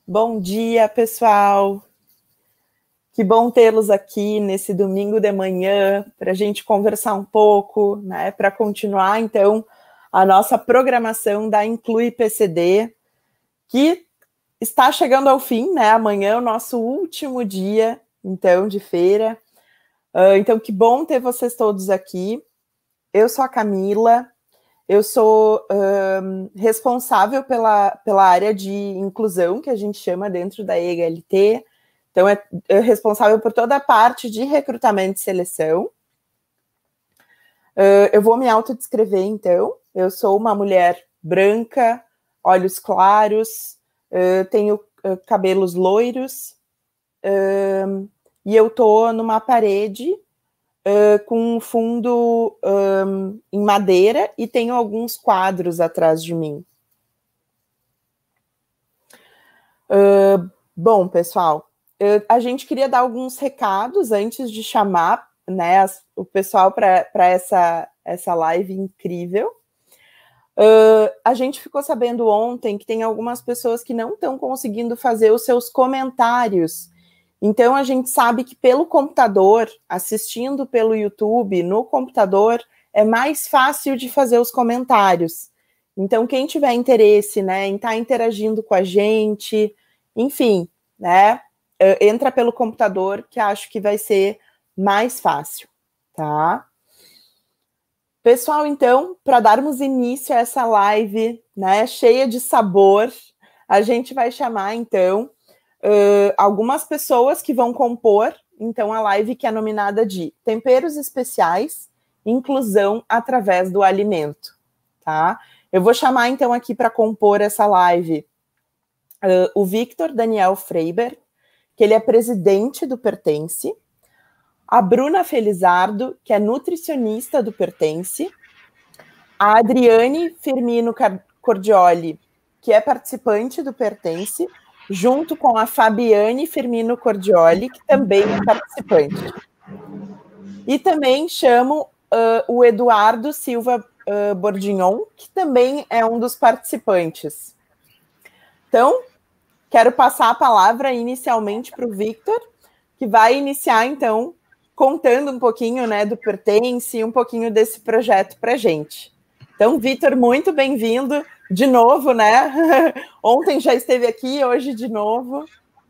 Bom dia, pessoal. Que bom tê-los aqui nesse domingo de manhã para a gente conversar um pouco, né? Para continuar, então, a nossa programação da Inclui PCD, que está chegando ao fim, né? Amanhã é o nosso último dia, então, de feira. Então, que bom ter vocês todos aqui. Eu sou a Camila. Eu sou responsável pela área de inclusão, que a gente chama dentro da EGLT. Então, é responsável por toda a parte de recrutamento e seleção. Eu vou me autodescrever, então. Eu sou uma mulher branca, olhos claros, tenho cabelos loiros, e eu estou numa parede com um fundo em madeira e tenho alguns quadros atrás de mim. Bom, pessoal, a gente queria dar alguns recados antes de chamar, né, o pessoal para essa live incrível. A gente ficou sabendo ontem que tem algumas pessoas que não estão conseguindo fazer os seus comentários. Então, a gente sabe que pelo computador, assistindo pelo YouTube, no computador, é mais fácil de fazer os comentários. Então, quem tiver interesse, né, em estar interagindo com a gente, enfim, né, entra pelo computador, que acho que vai ser mais fácil, tá? Pessoal, então, para darmos início a essa live, né, cheia de sabor, a gente vai chamar, então, algumas pessoas que vão compor, então, a live que é nominada de Temperos Especiais, Inclusão através do Alimento, tá? Eu vou chamar, então, aqui para compor essa live o Victor Daniel Freiber, que ele é presidente do Pertence, a Bruna Felizardo, que é nutricionista do Pertence, a Adriane Firmino Cordioli, que é participante do Pertence, junto com a Fabiane Firmino Cordioli, que também é participante. E também chamo o Eduardo Silva Bordignon, que também é um dos participantes. Então, quero passar a palavra inicialmente para o Victor, que vai iniciar, então, contando um pouquinho, né, do Pertence e um pouquinho desse projeto para a gente. Então, Victor, muito bem-vindo de novo, né? Ontem já esteve aqui, hoje de novo.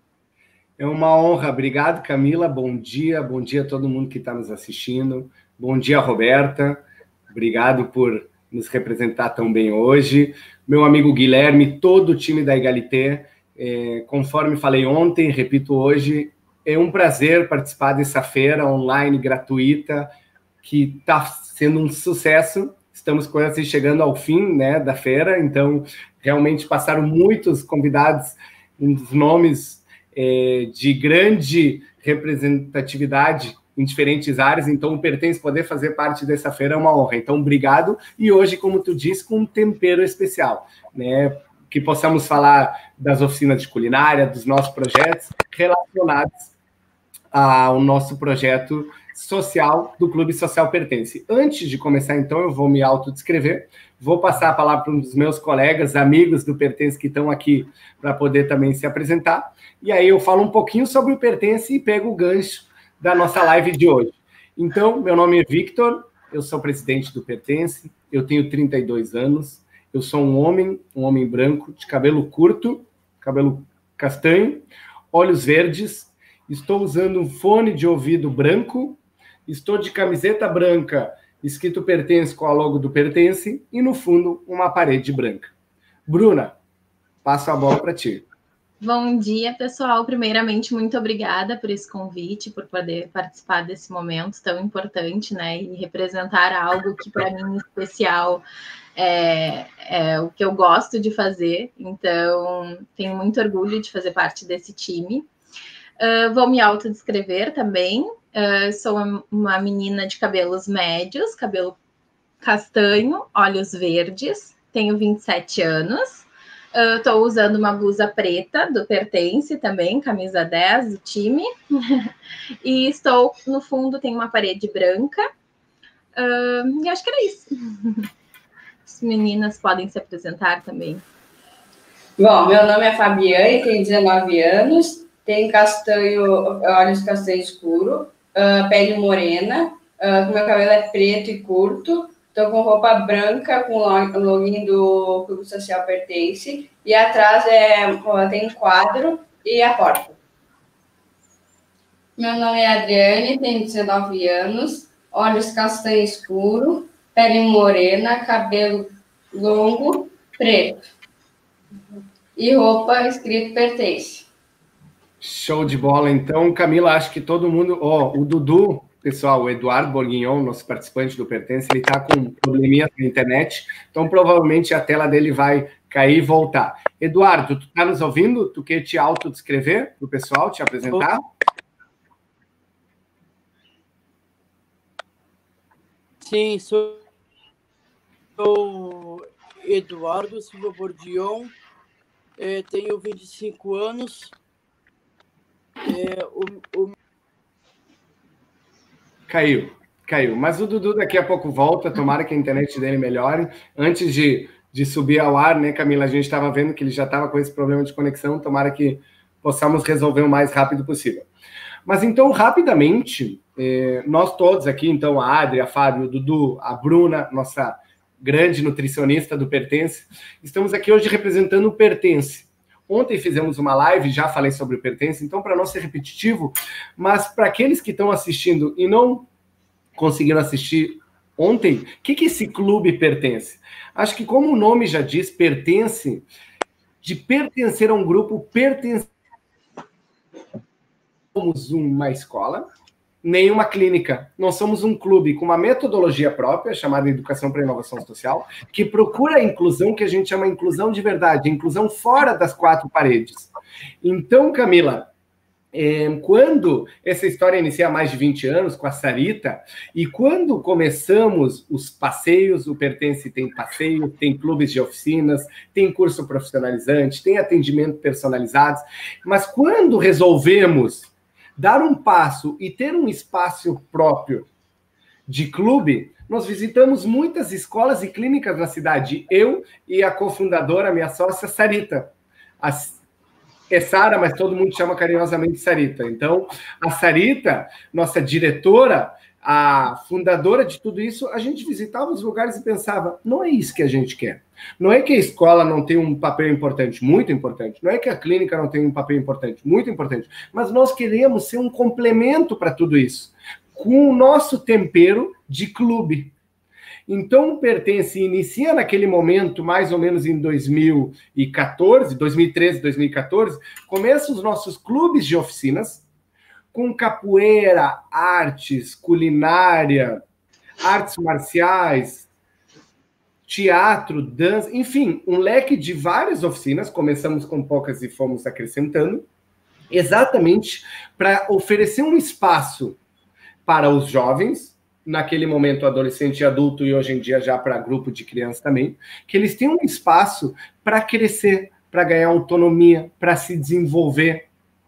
É uma honra. Obrigado, Camila. Bom dia a todo mundo que está nos assistindo. Bom dia, Roberta. Obrigado por nos representar tão bem hoje. Meu amigo Guilherme, todo o time da Egalité. Conforme falei ontem, repito hoje, é um prazer participar dessa feira online gratuita que está sendo um sucesso. Estamos quase chegando ao fim, né, da feira, então realmente passaram muitos convidados, uns nomes de grande representatividade em diferentes áreas, então o Pertence poder fazer parte dessa feira é uma honra. Então, obrigado. E hoje, como tu disse, com um tempero especial, né, que possamos falar das oficinas de culinária, dos nossos projetos relacionados ao nosso projeto social do Clube Social Pertence. Antes de começar, então, eu vou me autodescrever, vou passar a palavra para um dos meus colegas, amigos do Pertence, que estão aqui para poder também se apresentar, e aí eu falo um pouquinho sobre o Pertence e pego o gancho da nossa live de hoje. Então, meu nome é Victor, eu sou presidente do Pertence, eu tenho 32 anos, eu sou um homem branco, de cabelo curto, cabelo castanho, olhos verdes, estou usando um fone de ouvido branco, estou de camiseta branca, escrito Pertence com a logo do Pertence, e no fundo uma parede branca. Bruna, passo a bola para ti. Bom dia, pessoal. Primeiramente, muito obrigada por esse convite, por poder participar desse momento tão importante, né? E representar algo que, para mim, em especial, é o que eu gosto de fazer. Então, tenho muito orgulho de fazer parte desse time. Vou me autodescrever também. Sou uma menina de cabelos médios, cabelo castanho, olhos verdes, tenho 27 anos. Estou usando uma blusa preta do Pertence também, camisa 10 do time. E estou, no fundo, tem uma parede branca. E acho que era isso. As meninas podem se apresentar também. Bom, meu nome é Fabiane, tenho 19 anos, tenho olhos castanho escuro, pele morena, meu cabelo é preto e curto, estou com roupa branca com o login do Clube Social Pertence, e atrás tem um quadro e a porta. Meu nome é Adriane, tenho 19 anos, olhos castanho escuro, pele morena, cabelo longo, preto. E roupa escrito Pertence. Show de bola. Então, Camila, acho que todo mundo... o Dudu, pessoal, o Eduardo Bourguignon, nosso participante do Pertence, ele está com probleminha na internet, então provavelmente a tela dele vai cair e voltar. Eduardo, tu está nos ouvindo? Tu quer te autodescrever para o pessoal, te apresentar? Sim, sou Eduardo Silva Bourguignon, tenho 25 anos. Caiu. Mas o Dudu daqui a pouco volta, tomara que a internet dele melhore. Antes de subir ao ar, né, Camila, a gente estava vendo que ele já estava com esse problema de conexão, tomara que possamos resolver o mais rápido possível. Mas então, rapidamente, nós todos aqui, então, a Adri, a Fábio, o Dudu, a Bruna, nossa grande nutricionista do Pertence, estamos aqui hoje representando o Pertence. Ontem fizemos uma live, já falei sobre o Pertence, então, para não ser repetitivo, mas para aqueles que estão assistindo e não conseguiram assistir ontem, o que esse clube pertence? Acho que, como o nome já diz, pertence, de pertencer a um grupo, somos uma escola, nem uma clínica. Nós somos um clube com uma metodologia própria, chamada Educação para a Inovação Social, que procura a inclusão, que a gente chama inclusão de verdade, inclusão fora das quatro paredes. Então, Camila, quando essa história inicia há mais de 20 anos, com a Sarita, e quando começamos os passeios, o Pertence tem passeio, tem clubes de oficinas, tem curso profissionalizante, tem atendimento personalizado, mas quando resolvemos dar um passo e ter um espaço próprio de clube, nós visitamos muitas escolas e clínicas na cidade. Eu e a cofundadora, minha sócia, Sarita. É Sara, mas todo mundo chama carinhosamente Sarita. Então, a Sarita, nossa diretora, a fundadora de tudo isso, a gente visitava os lugares e pensava, não é isso que a gente quer. Não é que a escola não tem um papel importante, muito importante. Não é que a clínica não tem um papel importante, muito importante. Mas nós queremos ser um complemento para tudo isso, com o nosso tempero de clube. Então, o Pertence inicia naquele momento, mais ou menos em 2014, 2013, 2014, começam os nossos clubes de oficinas, com capoeira, artes, culinária, artes marciais, teatro, dança, enfim, um leque de várias oficinas. Começamos com poucas e fomos acrescentando, exatamente para oferecer um espaço para os jovens, naquele momento adolescente e adulto, e hoje em dia já para grupo de crianças também, que eles tenham um espaço para crescer, para ganhar autonomia, para se desenvolver.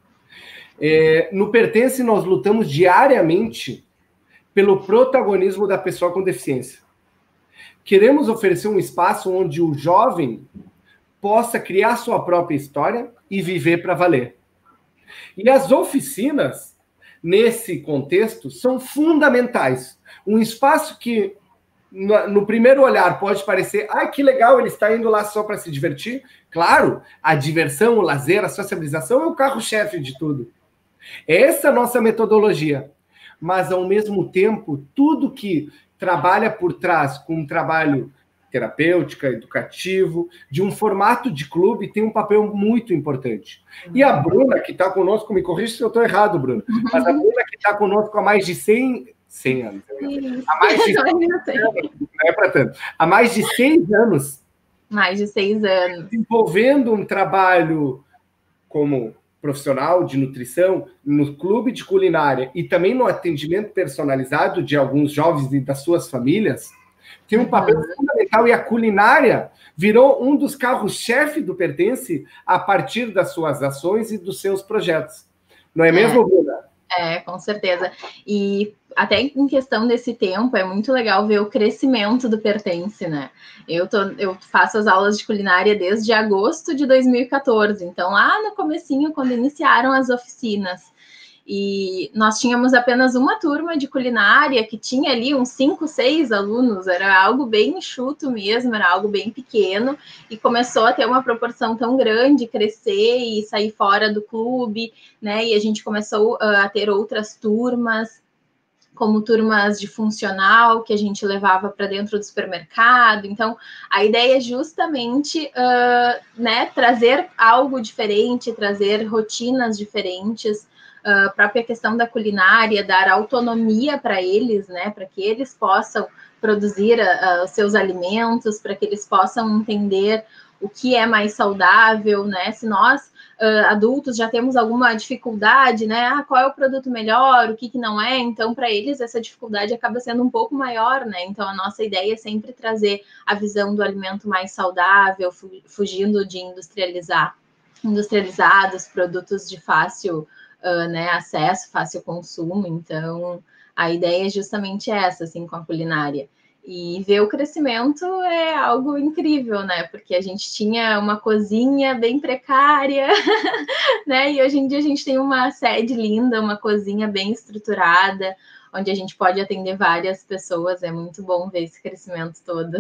No Pertence, nós lutamos diariamente pelo protagonismo da pessoa com deficiência. Queremos oferecer um espaço onde o jovem possa criar sua própria história e viver para valer. E as oficinas, nesse contexto, são fundamentais. Um espaço que, no primeiro olhar, pode parecer, que legal, ele está indo lá só para se divertir. Claro, a diversão, o lazer, a sociabilização é o carro-chefe de tudo. Essa é a nossa metodologia. Mas, ao mesmo tempo, tudo que trabalha por trás com um trabalho terapêutico, educativo, de um formato de clube, tem um papel muito importante. E a Bruna, que está conosco, me corrija se eu estou errado, Bruna, mas a Bruna que está conosco há mais de 100 anos. Há mais de 100 anos, não é para tanto. Há mais de 6 anos. Mais de 6 anos. Desenvolvendo um trabalho como profissional de nutrição, no clube de culinária e também no atendimento personalizado de alguns jovens e das suas famílias, tem um papel fundamental, e a culinária virou um dos carros-chefe do Pertence a partir das suas ações e dos seus projetos. Não é mesmo, Bruna? Com certeza. E até em questão desse tempo, é muito legal ver o crescimento do Pertence, né? Eu faço as aulas de culinária desde agosto de 2014, então lá no comecinho, quando iniciaram as oficinas. E nós tínhamos apenas uma turma de culinária que tinha ali uns 5, 6 alunos, era algo bem enxuto mesmo, era algo bem pequeno, e começou a ter uma proporção tão grande, crescer e sair fora do clube, né? E a gente começou a ter outras turmas, como turmas de funcional, que a gente levava para dentro do supermercado. Então, a ideia é justamente né, trazer algo diferente, trazer rotinas diferentes, a própria questão da culinária, dar autonomia para eles, né, para que eles possam produzir os seus alimentos, para que eles possam entender o que é mais saudável, né? Se nós, adultos, já temos alguma dificuldade, né? Qual é o produto melhor, o que não é? Então, para eles, essa dificuldade acaba sendo um pouco maior, né? Então, a nossa ideia é sempre trazer a visão do alimento mais saudável, fugindo de industrializados, produtos de fácil né, acesso, fácil consumo. Então, a ideia é justamente essa, assim, com a culinária. E ver o crescimento é algo incrível, né? Porque a gente tinha uma cozinha bem precária, né? E hoje em dia a gente tem uma sede linda, uma cozinha bem estruturada, onde a gente pode atender várias pessoas. É muito bom ver esse crescimento todo.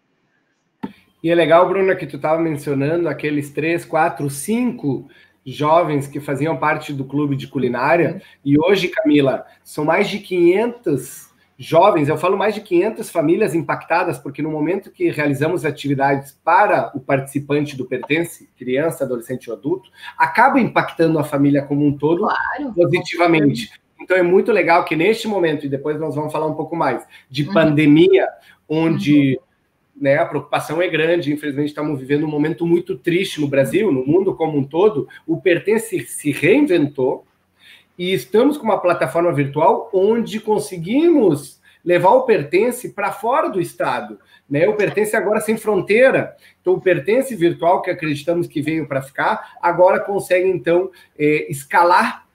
E é legal, Bruna, que tu estava mencionando aqueles 3, 4, 5 jovens que faziam parte do clube de culinária, e hoje, Camila, são mais de 500 jovens, eu falo mais de 500 famílias impactadas, porque no momento que realizamos atividades para o participante do Pertence, criança, adolescente ou adulto, acaba impactando a família como um todo, claro, positivamente. Então é muito legal que neste momento, e depois nós vamos falar um pouco mais, de pandemia, onde né, a preocupação é grande, infelizmente estamos vivendo um momento muito triste no Brasil, no mundo como um todo, o Pertence se reinventou e estamos com uma plataforma virtual onde conseguimos levar o Pertence para fora do estado, né? O Pertence agora sem fronteira, então o Pertence virtual, que acreditamos que veio para ficar, agora consegue então escalar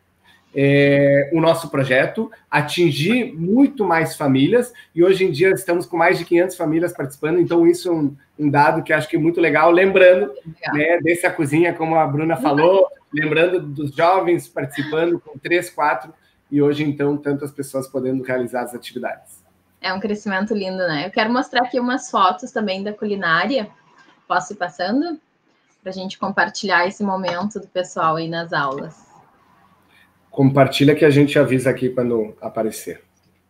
o nosso projeto, atingir muito mais famílias, e hoje em dia estamos com mais de 500 famílias participando, então isso é um dado que acho que é muito legal, lembrando né, dessa cozinha, como a Bruna falou, lembrando dos jovens participando com 3, 4, e hoje então tantas pessoas podendo realizar as atividades. É um crescimento lindo, né? Eu quero mostrar aqui umas fotos também da culinária, posso ir passando? Para a gente compartilhar esse momento do pessoal aí nas aulas. Compartilha que a gente avisa aqui quando aparecer.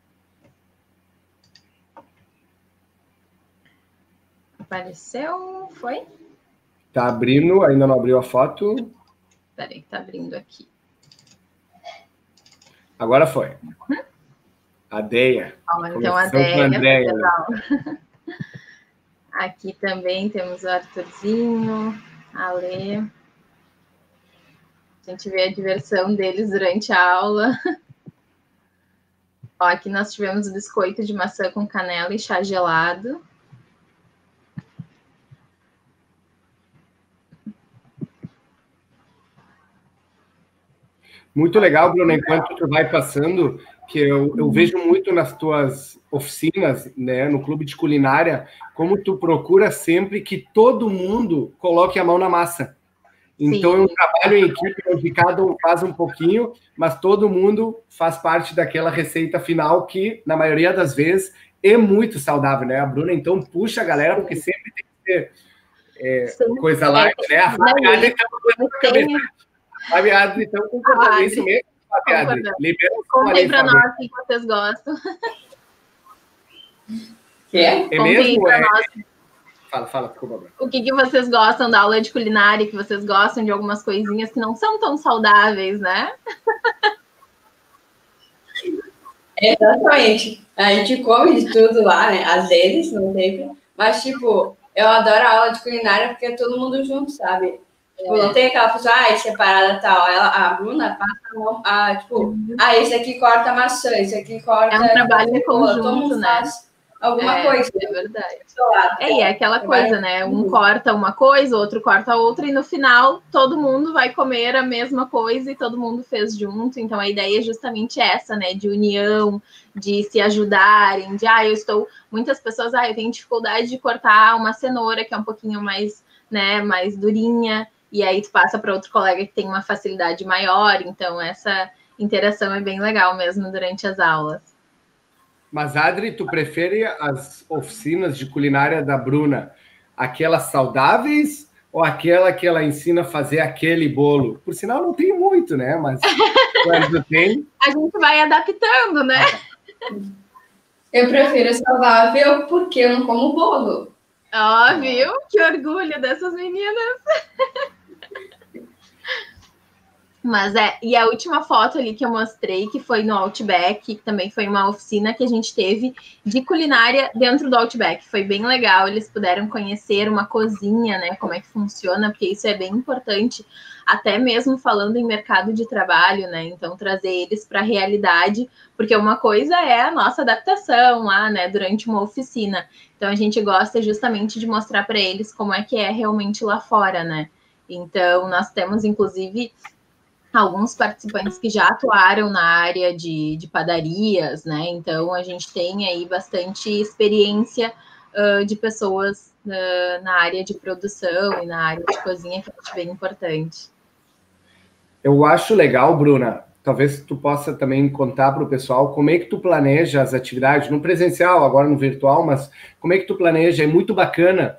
Apareceu? Foi? Tá abrindo, ainda não abriu a foto. Peraí, tá abrindo aqui. Agora foi. A Deia. Então a Deia. Aqui também temos o Arthurzinho, a Lê. A gente vê a diversão deles durante a aula. Ó, aqui nós tivemos o biscoito de maçã com canela e chá gelado. Muito legal, Bruna, enquanto tu vai passando, que eu vejo muito nas tuas oficinas, né, no clube de culinária, como tu procura sempre que todo mundo coloque a mão na massa. Então, é um trabalho em equipe onde cada um faz um pouquinho, mas todo mundo faz parte daquela receita final que, na maioria das vezes, é muito saudável, né? A Bruna, então, puxa a galera, porque sempre tem que ter coisa light, né? A Fabiana, então, concordando isso mesmo, Fabiana. Contem para nós o que vocês gostam. É mesmo? Fala, desculpa. O que vocês gostam da aula de culinária, que vocês gostam de algumas coisinhas que não são tão saudáveis, né? Exatamente. A gente come de tudo lá, né? Às vezes, não sempre. Mas, tipo, eu adoro a aula de culinária porque é todo mundo junto, sabe? Tipo, não tem aquela pessoa, separada tal. A Bruna passa, tipo, esse aqui corta maçã, esse aqui corta... É um trabalho em conjunto, né? alguma coisa. É verdade. Lado, e é aquela coisa, né? Um corta uma coisa, outro corta outra, e no final todo mundo vai comer a mesma coisa e todo mundo fez junto. Então a ideia é justamente essa, né? De união, de se ajudarem, de muitas pessoas, eu tenho dificuldade de cortar uma cenoura que é um pouquinho mais, né, mais durinha, e aí tu passa para outro colega que tem uma facilidade maior. Então essa interação é bem legal mesmo durante as aulas. Mas, Adri, tu prefere as oficinas de culinária da Bruna, aquelas saudáveis ou aquela que ela ensina a fazer aquele bolo? Por sinal, não tem muito, né? Mas quando tem... A gente vai adaptando, né? Eu prefiro saudável porque eu não como bolo. Viu? Que orgulho dessas meninas. Mas e a última foto ali que eu mostrei, que foi no Outback, que também foi uma oficina que a gente teve de culinária dentro do Outback. Foi bem legal, eles puderam conhecer uma cozinha, né, como é que funciona, porque isso é bem importante, até mesmo falando em mercado de trabalho, né, então trazer eles para a realidade, porque uma coisa é a nossa adaptação lá, né, durante uma oficina. Então a gente gosta justamente de mostrar para eles como é que é realmente lá fora, né. Então nós temos, inclusive, alguns participantes que já atuaram na área de padarias, né? Então a gente tem aí bastante experiência de pessoas na área de produção e na área de cozinha, que eu acho bem importante. Eu acho legal, Bruna, talvez tu possa também contar para o pessoal como é que tu planeja as atividades, no presencial, agora no virtual, mas como é que tu planeja? É muito bacana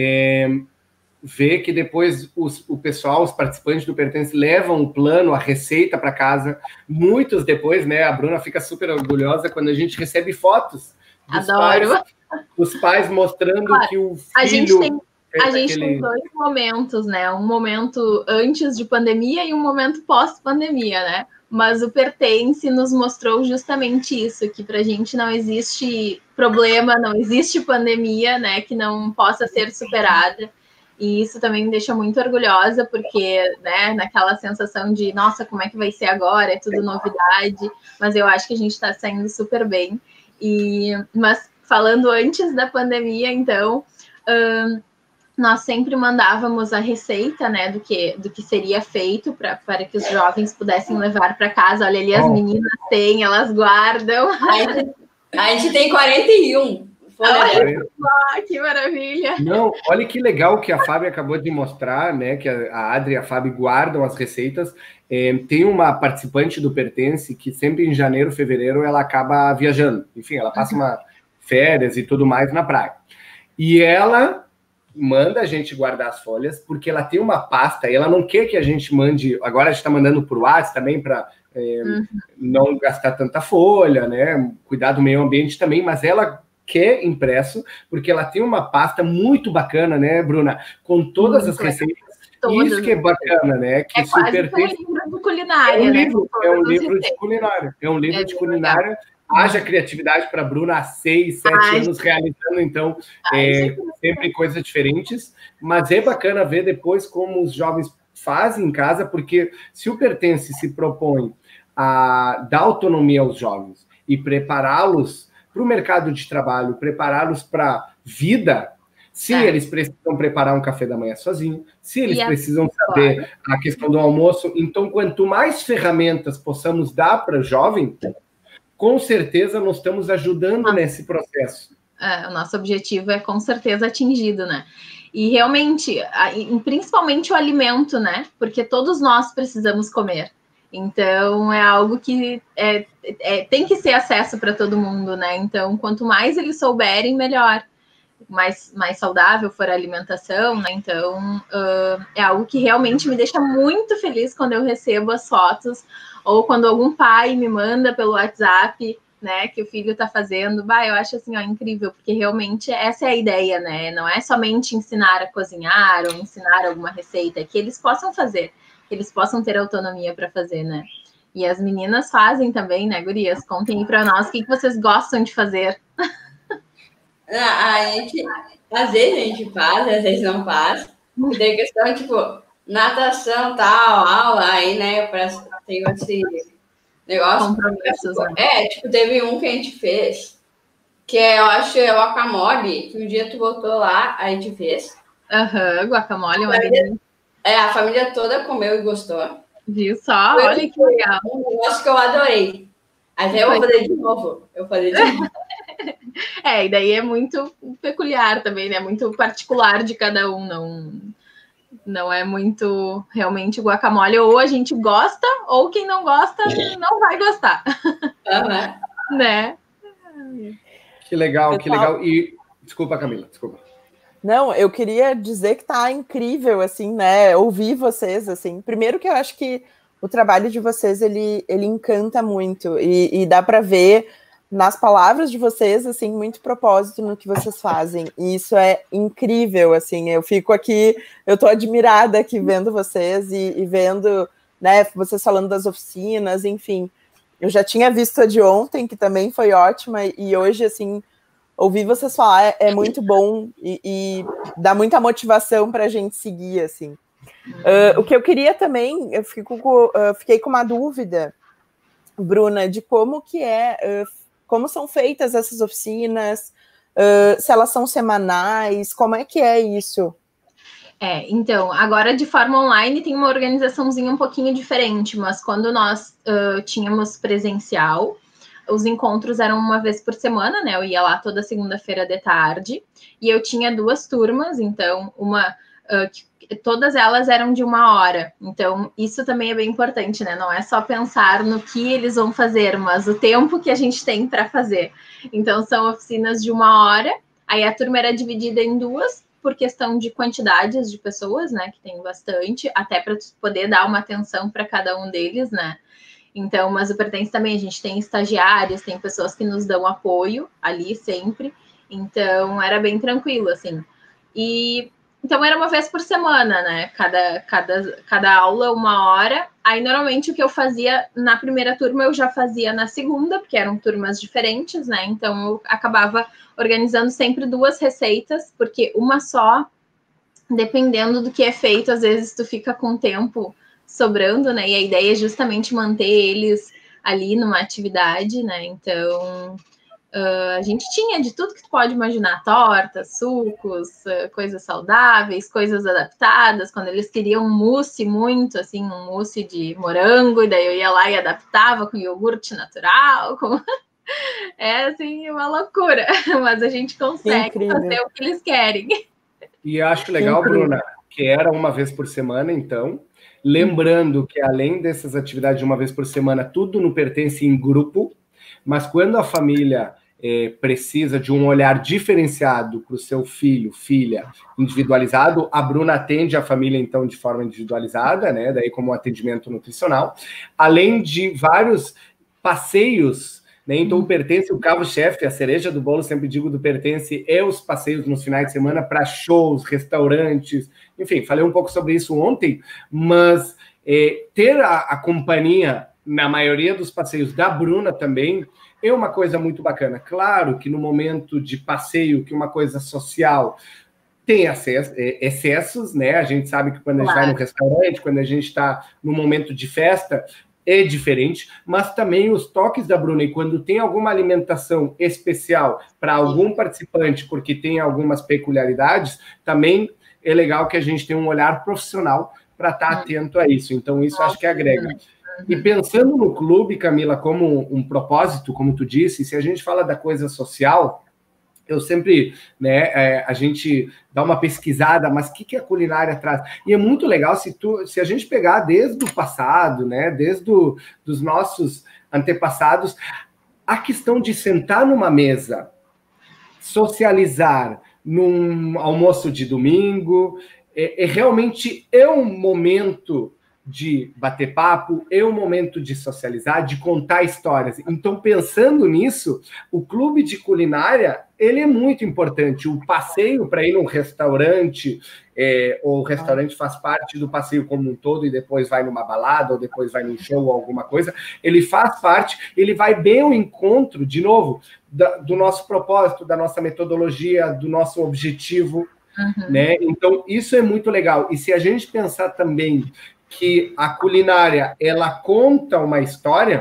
ver que depois o pessoal, os participantes do Pertence levam o plano, a receita para casa. Muitos depois, né? A Bruna fica super orgulhosa quando a gente recebe fotos dos Adoro. Os pais mostrando que o filho... A gente tem dois momentos, né? Um momento antes de pandemia e um momento pós-pandemia, né? Mas o Pertence nos mostrou justamente isso, que para a gente não existe problema, não existe pandemia, né? Que não possa ser superada. E isso também me deixa muito orgulhosa, porque, né, naquela sensação de, nossa, como é que vai ser agora? É tudo novidade. Mas eu acho que a gente está saindo super bem. Mas falando antes da pandemia, então, nós sempre mandávamos a receita, né, do que seria feito para que os jovens pudessem levar para casa. Olha ali, as meninas têm, elas guardam. A gente tem 41. Olha, que maravilha! Não, olha que legal que a Fábio acabou de mostrar, né? Que a Adri e a Fábio guardam as receitas. Tem uma participante do Pertence que sempre em janeiro, fevereiro, ela acaba viajando. Enfim, ela passa uma férias e tudo mais na praia. E ela manda a gente guardar as folhas, porque ela tem uma pasta e ela não quer que a gente mande. Agora a gente está mandando por WhatsApp também para não gastar tanta folha, né? Cuidar do meio ambiente também, mas ela quer impresso, porque ela tem uma pasta muito bacana, né, Bruna? Com todas as receitas. Isso que é bacana, né? Que quase um livro de culinária, é um livro de culinária. É um livro de culinária. Haja criatividade para a Bruna há 6, 7 anos realizando, então, sempre coisas diferentes. Mas é bacana ver depois como os jovens fazem em casa, porque se o Pertence se propõe a dar autonomia aos jovens e prepará-los para o mercado de trabalho, prepará-los para a vida, se eles precisam preparar um café da manhã sozinho, se eles precisam saber a questão do almoço, então quanto mais ferramentas possamos dar para o jovem, com certeza nós estamos ajudando nesse processo. O nosso objetivo é com certeza atingido, né? E realmente, principalmente o alimento, né? Porque todos nós precisamos comer. Então, é algo que tem que ser acesso para todo mundo, né? Então, quanto mais eles souberem, melhor. Mais saudável for a alimentação, né? Então, é algo que realmente me deixa muito feliz quando eu recebo as fotos, ou quando algum pai me manda pelo WhatsApp, né, que o filho está fazendo. Eu acho assim, incrível, porque realmente essa é a ideia, né? Não é somente ensinar a cozinhar ou ensinar alguma receita, é que eles possam fazer, que eles possam ter autonomia para fazer, né? E as meninas fazem também, né, gurias? Contem aí para nós o que vocês gostam de fazer. Às vezes a gente faz, às vezes não faz. E tem questão, tipo, natação, tal, aula, aí, né, tem esse negócio. Compromissos, né? Teve um que a gente fez, que eu acho é o guacamole, que um dia tu botou lá, a gente fez. Guacamole, a família toda comeu e gostou. Viu só? Olha que legal. Um negócio que eu adorei. Até eu vou fazer de novo. E daí é muito peculiar também, né? Muito particular de cada um, não é muito realmente guacamole. Ou a gente gosta, ou quem não gosta não vai gostar. Né? Que legal, que legal. E desculpa, Camila, desculpa. Não, eu queria dizer que tá incrível, assim, né? Ouvir vocês, assim. Primeiro que eu acho que o trabalho de vocês, ele encanta muito. E dá para ver nas palavras de vocês, assim, muito propósito no que vocês fazem. E isso é incrível, assim. Eu fico aqui, eu tô admirada aqui vendo vocês e vendo, né, vocês falando das oficinas, enfim. Eu já tinha visto a de ontem, que também foi ótima, e hoje, assim, ouvir vocês falar é muito bom e dá muita motivação para a gente seguir, assim. O que eu queria também, eu fiquei com uma dúvida, Bruna, de como que como são feitas essas oficinas, se elas são semanais, como é que é isso? Então, agora de forma online tem uma organizaçãozinha um pouquinho diferente, mas quando nós tínhamos presencial, os encontros eram uma vez por semana, né? Eu ia lá toda segunda-feira de tarde, e eu tinha 2 turmas, então todas elas eram de 1 hora. Então, isso também é bem importante, né? Não é só pensar no que eles vão fazer, mas o tempo que a gente tem para fazer. Então, são oficinas de 1 hora, aí a turma era dividida em 2, por questão de quantidades de pessoas, né? Que tem bastante, até para poder dar uma atenção para cada um deles, né? Então, mas o Pertence também, a gente tem estagiários, tem pessoas que nos dão apoio ali sempre. Então, era bem tranquilo, assim. Então, era uma vez por semana, né? Cada aula, 1 hora. Aí, normalmente, o que eu fazia na primeira turma, eu já fazia na segunda, porque eram turmas diferentes, né? Então, eu acabava organizando sempre 2 receitas, porque uma só, dependendo do que é feito, às vezes tu fica com tempo sobrando, né? E a ideia é justamente manter eles ali numa atividade, né? Então, a gente tinha de tudo que tu pode imaginar, tortas, sucos, coisas saudáveis, coisas adaptadas, quando eles queriam mousse muito, assim, um mousse de morango, e daí eu ia lá e adaptava com iogurte natural, é, assim, uma loucura, mas a gente consegue fazer o que eles querem. E acho legal, Bruna, que era uma vez por semana, então, lembrando que além dessas atividades de uma vez por semana, tudo não pertence em grupo, mas quando a família precisa de um olhar diferenciado para o seu filho, filha, individualizado, a Bruna atende a família, então, de forma individualizada, né? Daí como atendimento nutricional, além de vários passeios, né? Então, o Pertence, o carro-chefe, a cereja do bolo, sempre digo do Pertence, é os passeios nos finais de semana para shows, restaurantes, enfim, falei um pouco sobre isso ontem, mas ter a companhia, na maioria dos passeios da Bruna também, é uma coisa muito bacana. Claro que no momento de passeio, que uma coisa social tem excessos, né? A gente sabe que quando a gente vai no restaurante, quando a gente está no momento de festa, é diferente, mas também os toques da Bruna, e quando tem alguma alimentação especial para algum participante, porque tem algumas peculiaridades, também é legal que a gente tenha um olhar profissional para estar atento a isso. Então, isso acho que agrega. E pensando no clube, Camila, como um propósito, como tu disse, se a gente fala da coisa social, eu sempre, né, a gente dá uma pesquisada, mas o que a culinária traz? E é muito legal se a gente pegar desde o passado, né, desde dos nossos antepassados, a questão de sentar numa mesa, socializar num almoço de domingo, realmente é um momento de bater papo, é um momento de socializar, de contar histórias. Então, pensando nisso, o clube de culinária, ele é muito importante. O passeio para ir num restaurante, ou o restaurante faz parte do passeio como um todo, e depois vai numa balada, ou depois vai num show, ou alguma coisa, ele faz parte, ele vai bem ao encontro, de novo, do nosso propósito, da nossa metodologia, do nosso objetivo, né? Então, isso é muito legal. E se a gente pensar também que a culinária, ela conta uma história,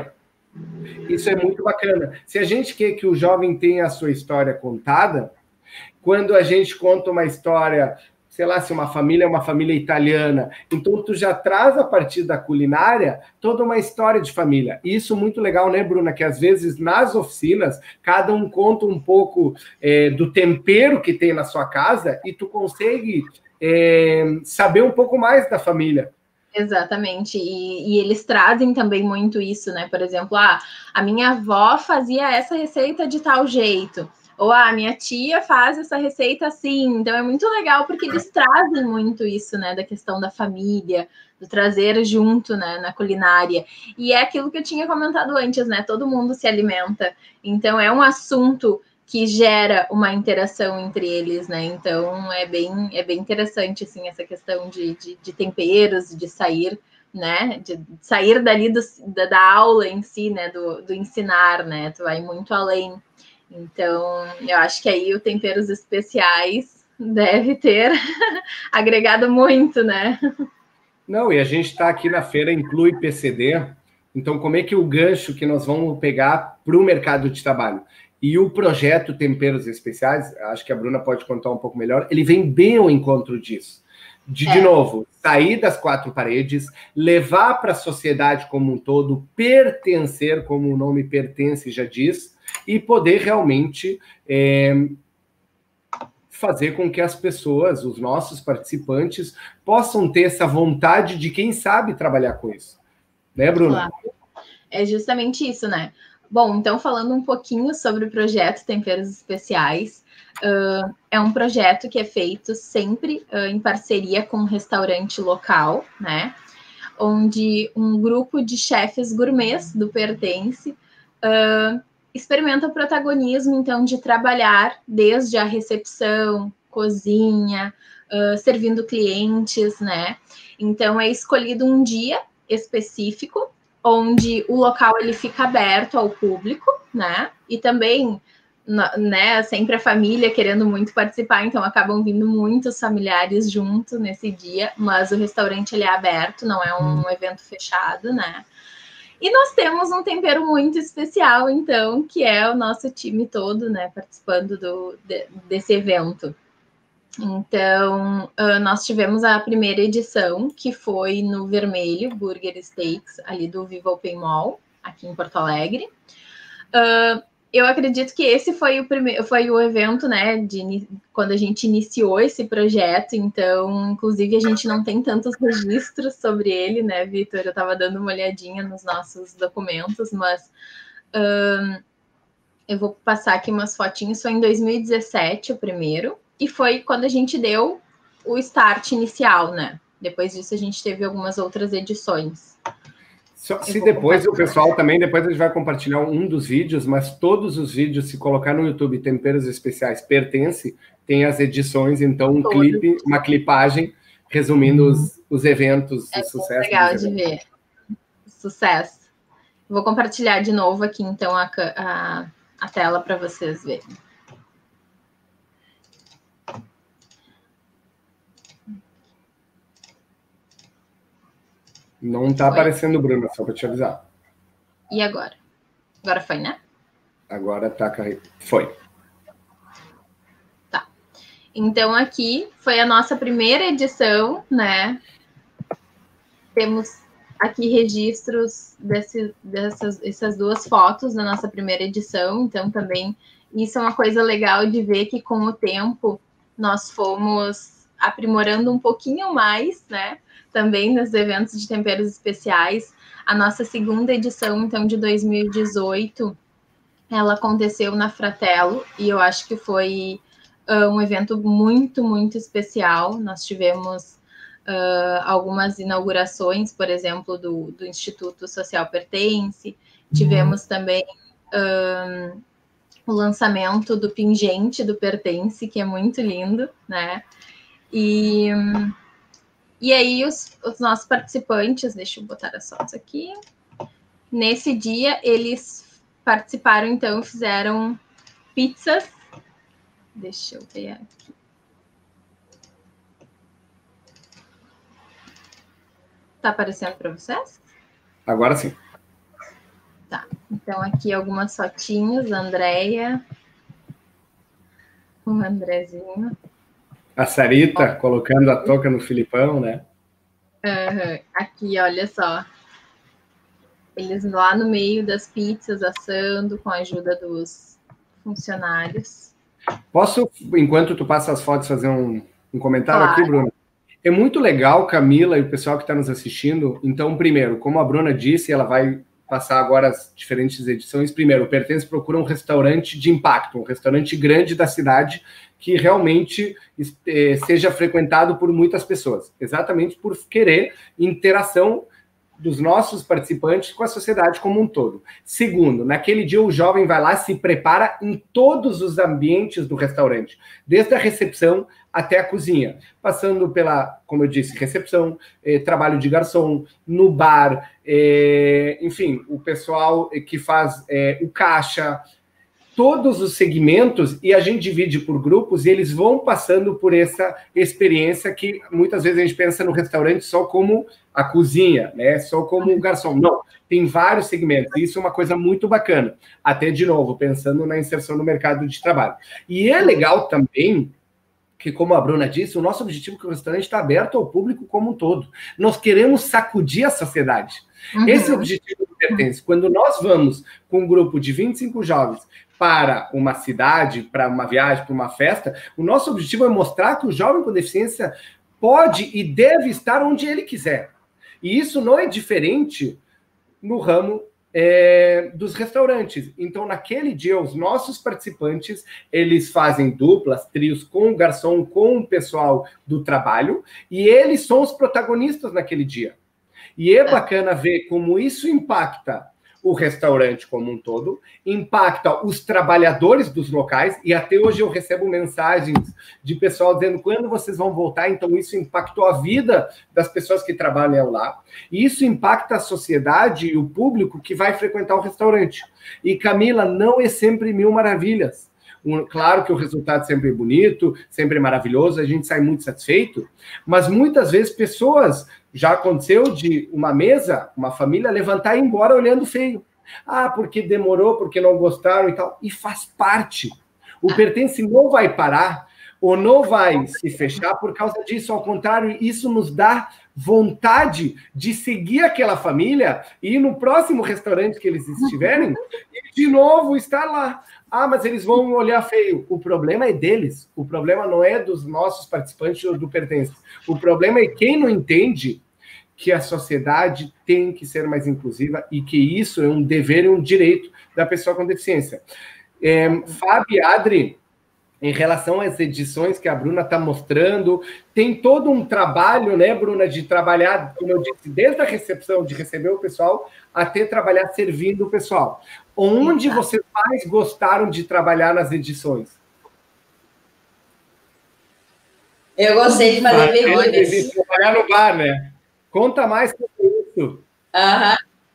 Isso é muito bacana. Se a gente quer que o jovem tenha a sua história contada, quando a gente conta uma história, sei lá, se uma família é uma família italiana, então tu já traz a partir da culinária toda uma história de família. E isso é muito legal, né, Bruna? Que às vezes nas oficinas, cada um conta um pouco do tempero que tem na sua casa e tu consegue saber um pouco mais da família. Exatamente, e eles trazem também muito isso, né? Por exemplo, a minha avó fazia essa receita de tal jeito, ou a minha tia faz essa receita assim. Então é muito legal porque eles trazem muito isso, né? Da questão da família, do trazer junto, né? Na culinária. E é aquilo que eu tinha comentado antes, né? Todo mundo se alimenta, então é um assunto que gera uma interação entre eles, né? Então é bem interessante assim essa questão de temperos, de sair, né? De sair dali da aula em si, né? Do ensinar, né? Tu vai muito além. Então eu acho que aí o Temperos Especiais deve ter agregado muito, né? Não, e a gente está aqui na feira Inclui PCD, então como é que o gancho que nós vamos pegar para o mercado de trabalho? E o projeto Temperos Especiais, acho que a Bruna pode contar um pouco melhor, ele vem bem ao encontro disso. De novo, sair das quatro paredes, levar para a sociedade como um todo, pertencer, como o nome pertence já diz, e poder realmente fazer com que as pessoas, os nossos participantes, possam ter essa vontade de quem sabe trabalhar com isso. Né, Bruna? Claro. É justamente isso, né? Bom, então falando um pouquinho sobre o projeto Temperos Especiais, é um projeto que é feito sempre em parceria com um restaurante local, né? Onde um grupo de chefes gourmets do Pertence experimenta o protagonismo, então, de trabalhar desde a recepção, cozinha, servindo clientes, né? Então, é escolhido um dia específico onde o local ele fica aberto ao público, né? E também, né, sempre a família querendo muito participar, então acabam vindo muitos familiares junto nesse dia, mas o restaurante ele é aberto, não é um evento fechado, né? E nós temos um tempero muito especial, então, que é o nosso time todo, né, participando desse evento. Então, nós tivemos a primeira edição, que foi no Vermelho Burger Steaks, ali do Viva Open Mall, aqui em Porto Alegre. Eu acredito que esse foi o evento, né, quando a gente iniciou esse projeto. Então, inclusive, a gente não tem tantos registros sobre ele, né, Vitor? Eu estava dando uma olhadinha nos nossos documentos, mas eu vou passar aqui umas fotinhos. Foi em 2017 o primeiro, e foi quando a gente deu o start inicial, né? Depois disso, a gente teve algumas outras edições. Se depois o pessoal também, depois a gente vai compartilhar um dos vídeos, mas todos os vídeos, se colocar no YouTube Temperos Especiais Pertence, tem as edições, então um clipe, uma clipagem, resumindo os eventos de sucesso. É legal de ver. Sucesso. Vou compartilhar de novo aqui, então, a tela para vocês verem. Não está aparecendo, Bruna, só para te avisar. E agora? Agora foi, né? Agora tá carregado. Foi. Tá. Então, aqui foi a nossa primeira edição, né? Temos aqui registros dessas duas fotos da nossa primeira edição. Então, também, isso é uma coisa legal de ver que, com o tempo, nós fomos aprimorando um pouquinho mais, né? Também nos eventos de temperos especiais. A nossa segunda edição, então, de 2018, ela aconteceu na Fratello, e eu acho que foi um evento muito, muito especial. Nós tivemos algumas inaugurações, por exemplo, do Instituto Social Pertence. Tivemos também o lançamento do pingente do Pertence, que é muito lindo, né? E aí, os nossos participantes, deixa eu botar as fotos aqui. Nesse dia, eles participaram, então, fizeram pizzas. Deixa eu ver aqui. Tá aparecendo para vocês? Agora sim. Tá. Então, aqui algumas fotinhos, a Andréia, o Andrezinho. A Sarita colocando a touca no Filipão, né? Aqui, olha só. Eles lá no meio das pizzas, assando, com a ajuda dos funcionários. Posso, enquanto tu passa as fotos, fazer um comentário Claro. aqui, Bruno? É muito legal, Camila e o pessoal que está nos assistindo. Então, primeiro, como a Bruna disse, ela vai passar agora as diferentes edições. Primeiro, o Pertence procura um restaurante de impacto, um restaurante grande da cidade que realmente seja frequentado por muitas pessoas, exatamente por querer interação dos nossos participantes com a sociedade como um todo. Segundo, naquele dia o jovem vai lá, se prepara em todos os ambientes do restaurante, desde a recepção até a cozinha, passando pela, como eu disse, recepção, trabalho de garçom, no bar, enfim, o pessoal que faz o caixa, todos os segmentos, e a gente divide por grupos, e eles vão passando por essa experiência que muitas vezes a gente pensa no restaurante só como a cozinha, né? Só como o garçom. Não, tem vários segmentos, e isso é uma coisa muito bacana. Até, de novo, pensando na inserção no mercado de trabalho. E é legal também que, como a Bruna disse, o nosso objetivo é que o restaurante está aberto ao público como um todo. Nós queremos sacudir a sociedade. Esse é o objetivo do Pertence. Quando nós vamos com um grupo de 25 jovens para uma cidade, para uma viagem, para uma festa, o nosso objetivo é mostrar que o jovem com deficiência pode e deve estar onde ele quiser. E isso não é diferente no ramo dos restaurantes. Então, naquele dia, os nossos participantes, eles fazem duplas, trios com o garçom, com o pessoal do trabalho, e eles são os protagonistas naquele dia. E é bacana ver como isso impacta o restaurante como um todo, impacta os trabalhadores dos locais, e até hoje eu recebo mensagens de pessoal dizendo quando vocês vão voltar, então isso impactou a vida das pessoas que trabalham lá, e isso impacta a sociedade e o público que vai frequentar o restaurante. E, Camila, não é sempre mil maravilhas. Claro que o resultado sempre é bonito, sempre é maravilhoso, a gente sai muito satisfeito, mas muitas vezes pessoas, já aconteceu de uma mesa, uma família levantar e ir embora olhando feio. Ah, porque demorou, porque não gostaram e tal. E faz parte. O Pertence não vai parar ou não vai se fechar por causa disso. Ao contrário, isso nos dá vontade de seguir aquela família e ir no próximo restaurante que eles estiverem e de novo estar lá. Ah, mas eles vão olhar feio. O problema é deles. O problema não é dos nossos participantes ou do Pertence. O problema é quem não entende que a sociedade tem que ser mais inclusiva e que isso é um dever e um direito da pessoa com deficiência. Fábio e Adri, em relação às edições que a Bruna está mostrando, tem todo um trabalho, né, Bruna, de trabalhar, como eu disse, desde a recepção, de receber o pessoal, até trabalhar servindo o pessoal. Onde vocês mais gostaram de trabalhar nas edições? Eu gostei de fazer bebidas. Trabalhar no bar, né? Conta mais sobre isso. Ah,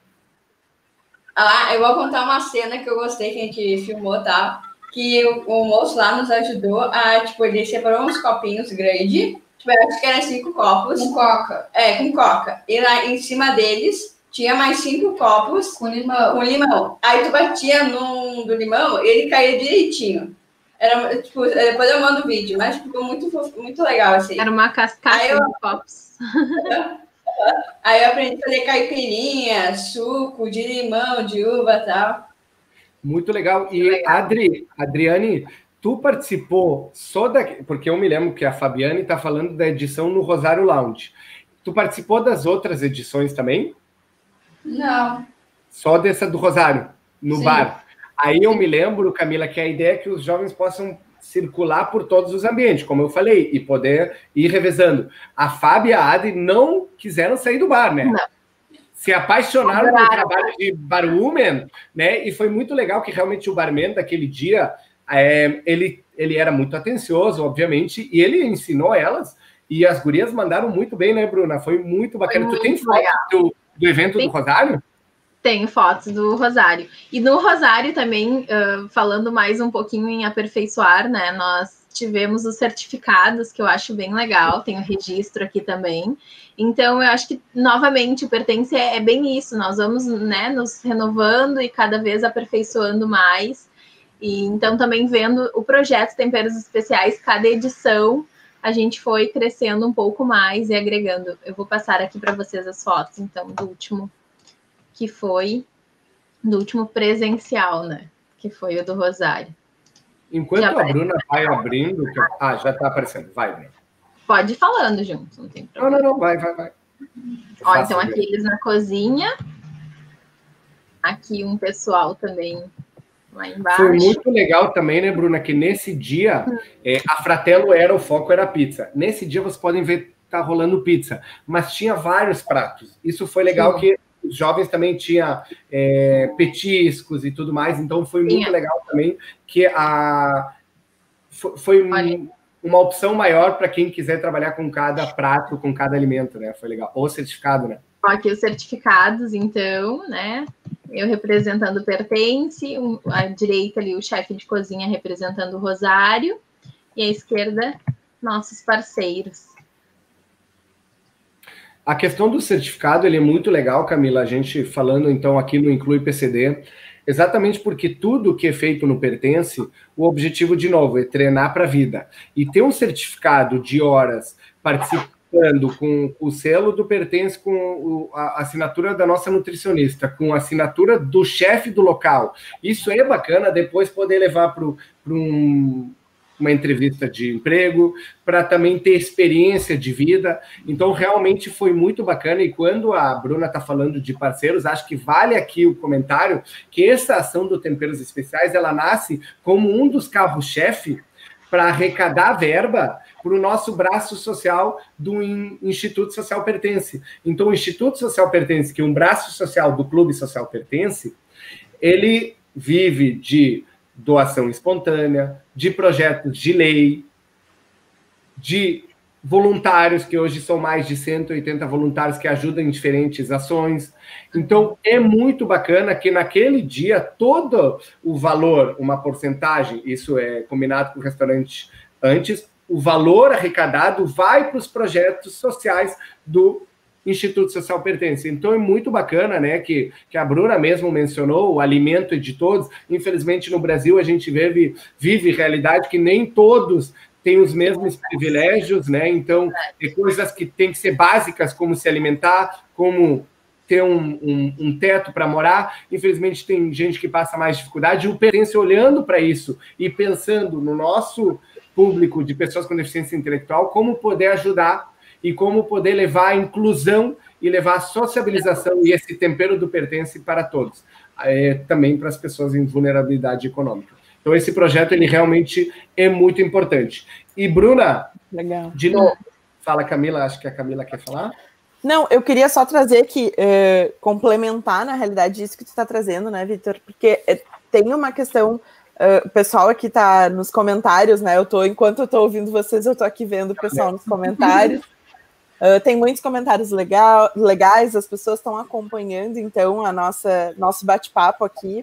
eu vou contar uma cena que eu gostei, que a gente filmou, tá? Que o moço lá nos ajudou a, tipo, ele separou uns copinhos grandes, tipo, eu acho que eram 5 copos. Com coca. Com coca. E lá em cima deles tinha mais 5 copos com limão. Aí tu batia num do limão e ele caía direitinho. Era, tipo, depois eu mando o vídeo, mas ficou muito legal, assim. Era uma cascata de copos. Aí eu aprendi a fazer caipirinha, suco de limão, de uva e tal. Muito legal. E, Adriane, tu participou só da... Porque eu me lembro que a Fabiane está falando da edição no Rosário Lounge. Tu participou das outras edições também? Não. Só dessa do Rosário, no Sim. bar. Aí eu me lembro, Camila, que a ideia é que os jovens possam circular por todos os ambientes, como eu falei, e poder ir revezando. A Fábio e a Adri não quiseram sair do bar, né? Não. Se apaixonaram pelo trabalho de barwoman, né? E foi muito legal que realmente o barman daquele dia, ele era muito atencioso, obviamente, e ele ensinou elas, e as gurias mandaram muito bem, né, Bruna? Foi muito bacana. Tu tem foto do evento do Rosário? Tenho fotos do Rosário. E no Rosário também, falando mais um pouquinho em aperfeiçoar, né? Nós tivemos os certificados, que eu acho bem legal, tem o registro aqui também. Então, eu acho que, novamente, o Pertence é bem isso, nós vamos, né, nos renovando e cada vez aperfeiçoando mais. E então, também vendo o projeto Temperos Especiais, cada edição, a gente foi crescendo um pouco mais e agregando. Eu vou passar aqui para vocês as fotos, então, do último, que foi do último presencial, né? Que foi o do Rosário. Enquanto a Bruna vai abrindo... já está aparecendo. Vai, Bruna. Pode ir falando junto, não tem problema. Não. Vai. Ó, então aqui eles na cozinha. Aqui um pessoal também lá embaixo. Foi muito legal também, né, Bruna, que nesse dia a Fratello o foco era a pizza. Nesse dia vocês podem ver tá rolando pizza, mas tinha vários pratos. Isso foi legal. Sim. Que os jovens também tinham petiscos e tudo mais, então foi muito legal também que foi uma opção maior para quem quiser trabalhar com cada prato, com cada alimento, né? Foi legal. Ou certificado, né? Aqui os certificados, então, né? Eu representando o Pertence, à direita ali o chefe de cozinha representando o Rosário, e à esquerda, nossos parceiros. A questão do certificado, ele é muito legal, Camila, a gente falando, então, aqui no Inclui PCD, exatamente porque tudo que é feito no Pertence, o objetivo, de novo, é treinar para a vida. E ter um certificado de horas participando com o selo do Pertence, com a assinatura da nossa nutricionista, com a assinatura do chefe do local, isso é bacana depois poder levar para uma entrevista de emprego, para também ter experiência de vida. Então, realmente foi muito bacana. E quando a Bruna está falando de parceiros, acho que vale aqui o comentário que essa ação do Temperos Especiais, ela nasce como um dos carros-chefe para arrecadar verba para o nosso braço social do Instituto Social Pertence. Então, o Instituto Social Pertence, que é um braço social do Clube Social Pertence, ele vive de doação espontânea, de projetos de lei, de voluntários, que hoje são mais de 180 voluntários que ajudam em diferentes ações. Então, é muito bacana que naquele dia, todo o valor, uma porcentagem, isso é combinado com o restaurante antes, o valor arrecadado vai para os projetos sociais do Instituto Social Pertence. Então é muito bacana, né, que a Bruna mesmo mencionou, o alimento é de todos. Infelizmente, no Brasil, a gente vive realidade que nem todos têm os mesmos privilégios, né? Então, tem coisas que têm que ser básicas, como se alimentar, como ter um teto para morar. Infelizmente, tem gente que passa mais dificuldade. E o Pertence, olhando para isso e pensando no nosso público de pessoas com deficiência intelectual, como poder ajudar e como poder levar a inclusão e levar a sociabilização e esse tempero do Pertence para todos, também para as pessoas em vulnerabilidade econômica. Então, esse projeto, ele realmente é muito importante. E, Bruna, legal. De novo, fala, Camila, acho que a Camila quer falar. Não, eu queria só trazer que, complementar, na realidade, isso que tu está trazendo, né, Vitor? Porque tem uma questão... o pessoal aqui está nos comentários, né? Enquanto eu estou ouvindo vocês, eu estou aqui vendo o pessoal nos comentários. Tem muitos comentários legais, as pessoas estão acompanhando, então, nosso bate-papo aqui.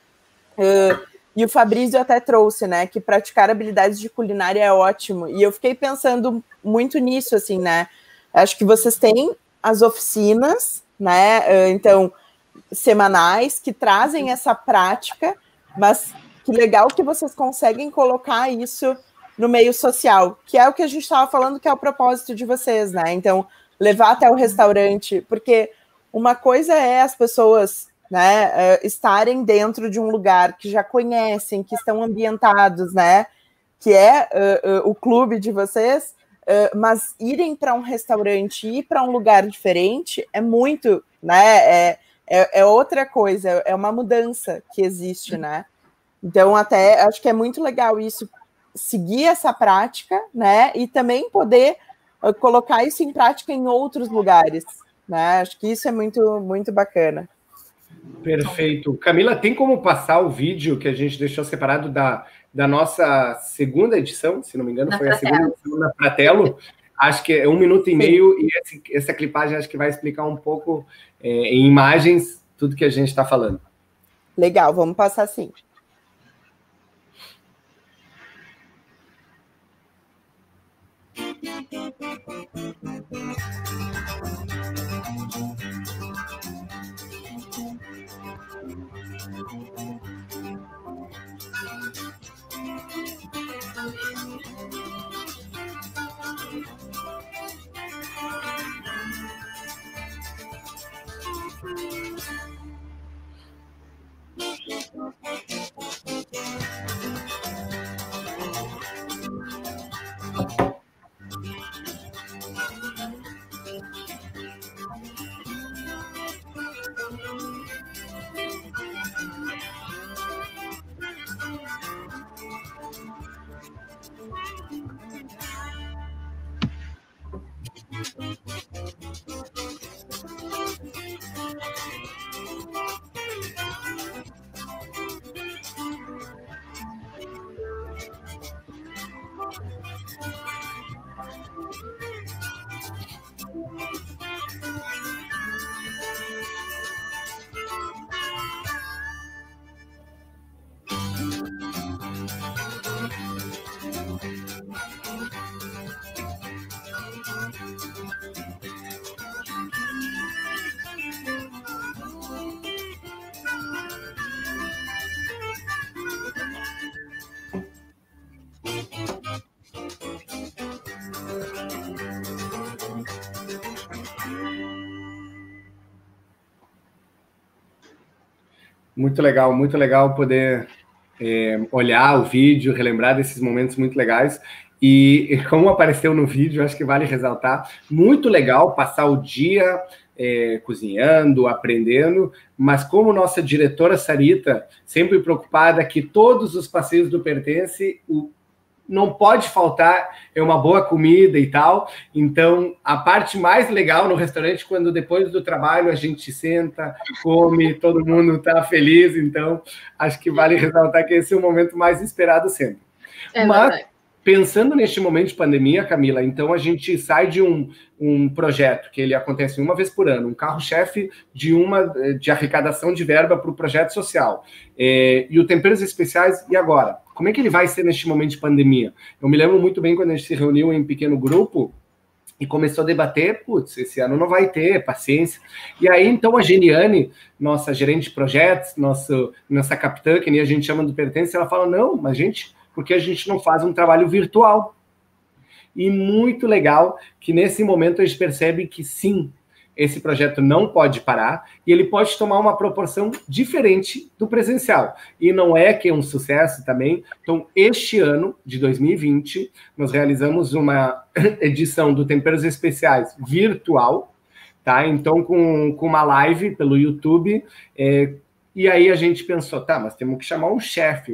E o Fabrício até trouxe, né, que praticar habilidades de culinária é ótimo. E eu fiquei pensando muito nisso, assim, né? Acho que vocês têm as oficinas, né, então, semanais, que trazem essa prática, mas que legal que vocês conseguem colocar isso no meio social, que é o que a gente estava falando, que é o propósito de vocês, né? Então, levar até o restaurante, porque uma coisa é as pessoas, né, estarem dentro de um lugar que já conhecem, que estão ambientados, né, que é o clube de vocês, mas irem para um restaurante, ir para um lugar diferente é muito, né, é outra coisa, é uma mudança que existe, né? Então, até acho que é muito legal isso, seguir essa prática, né? E também poder colocar isso em prática em outros lugares, né? Acho que isso é muito, muito bacana. Perfeito. Camila, tem como passar o vídeo que a gente deixou separado da nossa segunda edição, se não me engano, foi a segunda edição da Fratello? Acho que é 1 minuto e meio, e essa clipagem acho que vai explicar um pouco em imagens tudo que a gente está falando. Legal, vamos passar sim. Muito legal poder olhar o vídeo, relembrar desses momentos muito legais. E como apareceu no vídeo, acho que vale ressaltar, muito legal passar o dia cozinhando, aprendendo, mas como nossa diretora Sarita, sempre preocupada que todos os passeios do Pertence, não pode faltar uma boa comida e tal. Então, a parte mais legal no restaurante, quando depois do trabalho a gente senta, come, todo mundo está feliz. Então, acho que vale ressaltar que esse é o momento mais esperado sempre. Mas, pensando neste momento de pandemia, Camila, então a gente sai de um projeto que ele acontece uma vez por ano, um carro-chefe de arrecadação de verba para o projeto social. E o Temperos Especiais, e agora? Como é que ele vai ser neste momento de pandemia? Eu me lembro muito bem quando a gente se reuniu em pequeno grupo e começou a debater, putz, esse ano não vai ter, paciência. E aí, então, a Geniane, nossa gerente de projetos, nossa capitã, que nem a gente chama do Pertence, ela fala, não, mas porque a gente não faz um trabalho virtual. E muito legal que nesse momento a gente percebe que sim, esse projeto não pode parar e ele pode tomar uma proporção diferente do presencial. E não é que é um sucesso também. Então, este ano de 2020, nós realizamos uma edição do Temperos Especiais virtual, tá? Então, com uma live pelo YouTube, e aí a gente pensou, tá, mas temos que chamar um chefe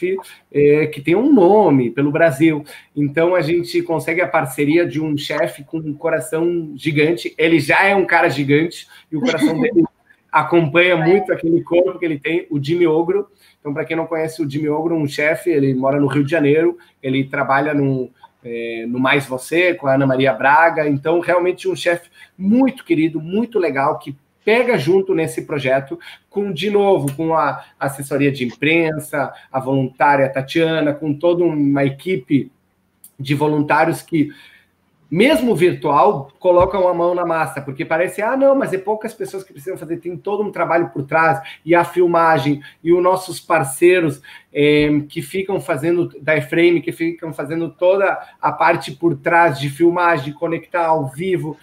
que tem um nome pelo Brasil. Então a gente consegue a parceria de um chefe com um coração gigante. Ele já é um cara gigante e o coração dele acompanha muito aquele corpo que ele tem, o Jimmy Ogro. Então, para quem não conhece o Jimmy Ogro, um chefe, ele mora no Rio de Janeiro, ele trabalha no Mais Você, com a Ana Maria Braga. Então, realmente um chefe muito querido, muito legal, que pega junto nesse projeto, de novo, com a assessoria de imprensa, a voluntária Tatiana, com toda uma equipe de voluntários que, mesmo virtual, colocam a mão na massa, porque parece, não, mas é poucas pessoas que precisam fazer, tem todo um trabalho por trás, e a filmagem, e os nossos parceiros que ficam fazendo, da E-Frame, que ficam fazendo toda a parte por trás de filmagem, de conectar ao vivo,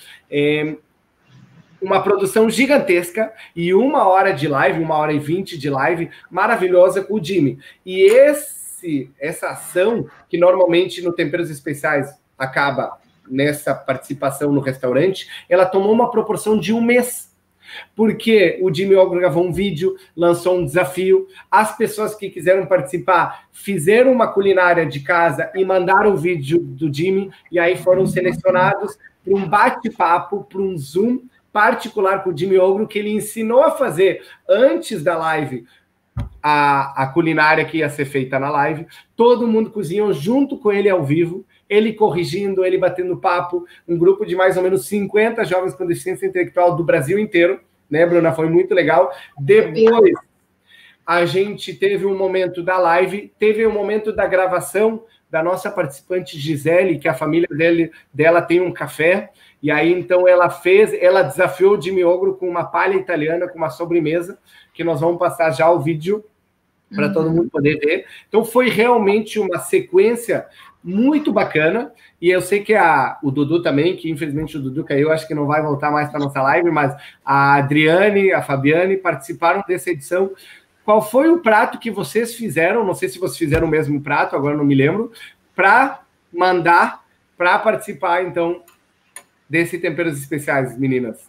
uma produção gigantesca e 1 hora de live, 1h20 de live, maravilhosa com o Jimmy. E essa ação, que normalmente no Temperos Especiais acaba nessa participação no restaurante, ela tomou uma proporção de 1 mês. Porque o Jimmy Ogro gravou um vídeo, lançou um desafio, as pessoas que quiseram participar fizeram uma culinária de casa e mandaram o vídeo do Jimmy, e aí foram selecionados para um bate-papo, para um Zoom particular com o Jimmy Ogro, que ele ensinou a fazer antes da live a culinária que ia ser feita na live. Todo mundo cozinhou junto com ele ao vivo, ele corrigindo, ele batendo papo, um grupo de mais ou menos 50 jovens com deficiência intelectual do Brasil inteiro, né, Bruna? Foi muito legal. Depois, a gente teve um momento da live, teve um momento da gravação da nossa participante Gisele, que a família dela tem um café, e aí, então, ela desafiou o Jimmy Ogro com uma palha italiana, com uma sobremesa, que nós vamos passar já o vídeo para todo mundo poder ver. Então, foi realmente uma sequência muito bacana, e eu sei que o Dudu também, que infelizmente o Dudu caiu, acho que não vai voltar mais para nossa live, mas a Adriane, a Fabiane participaram dessa edição. Qual foi o prato que vocês fizeram, não sei se vocês fizeram o mesmo prato, agora não me lembro, para mandar, para participar, então, desse Temperos Especiais, meninas?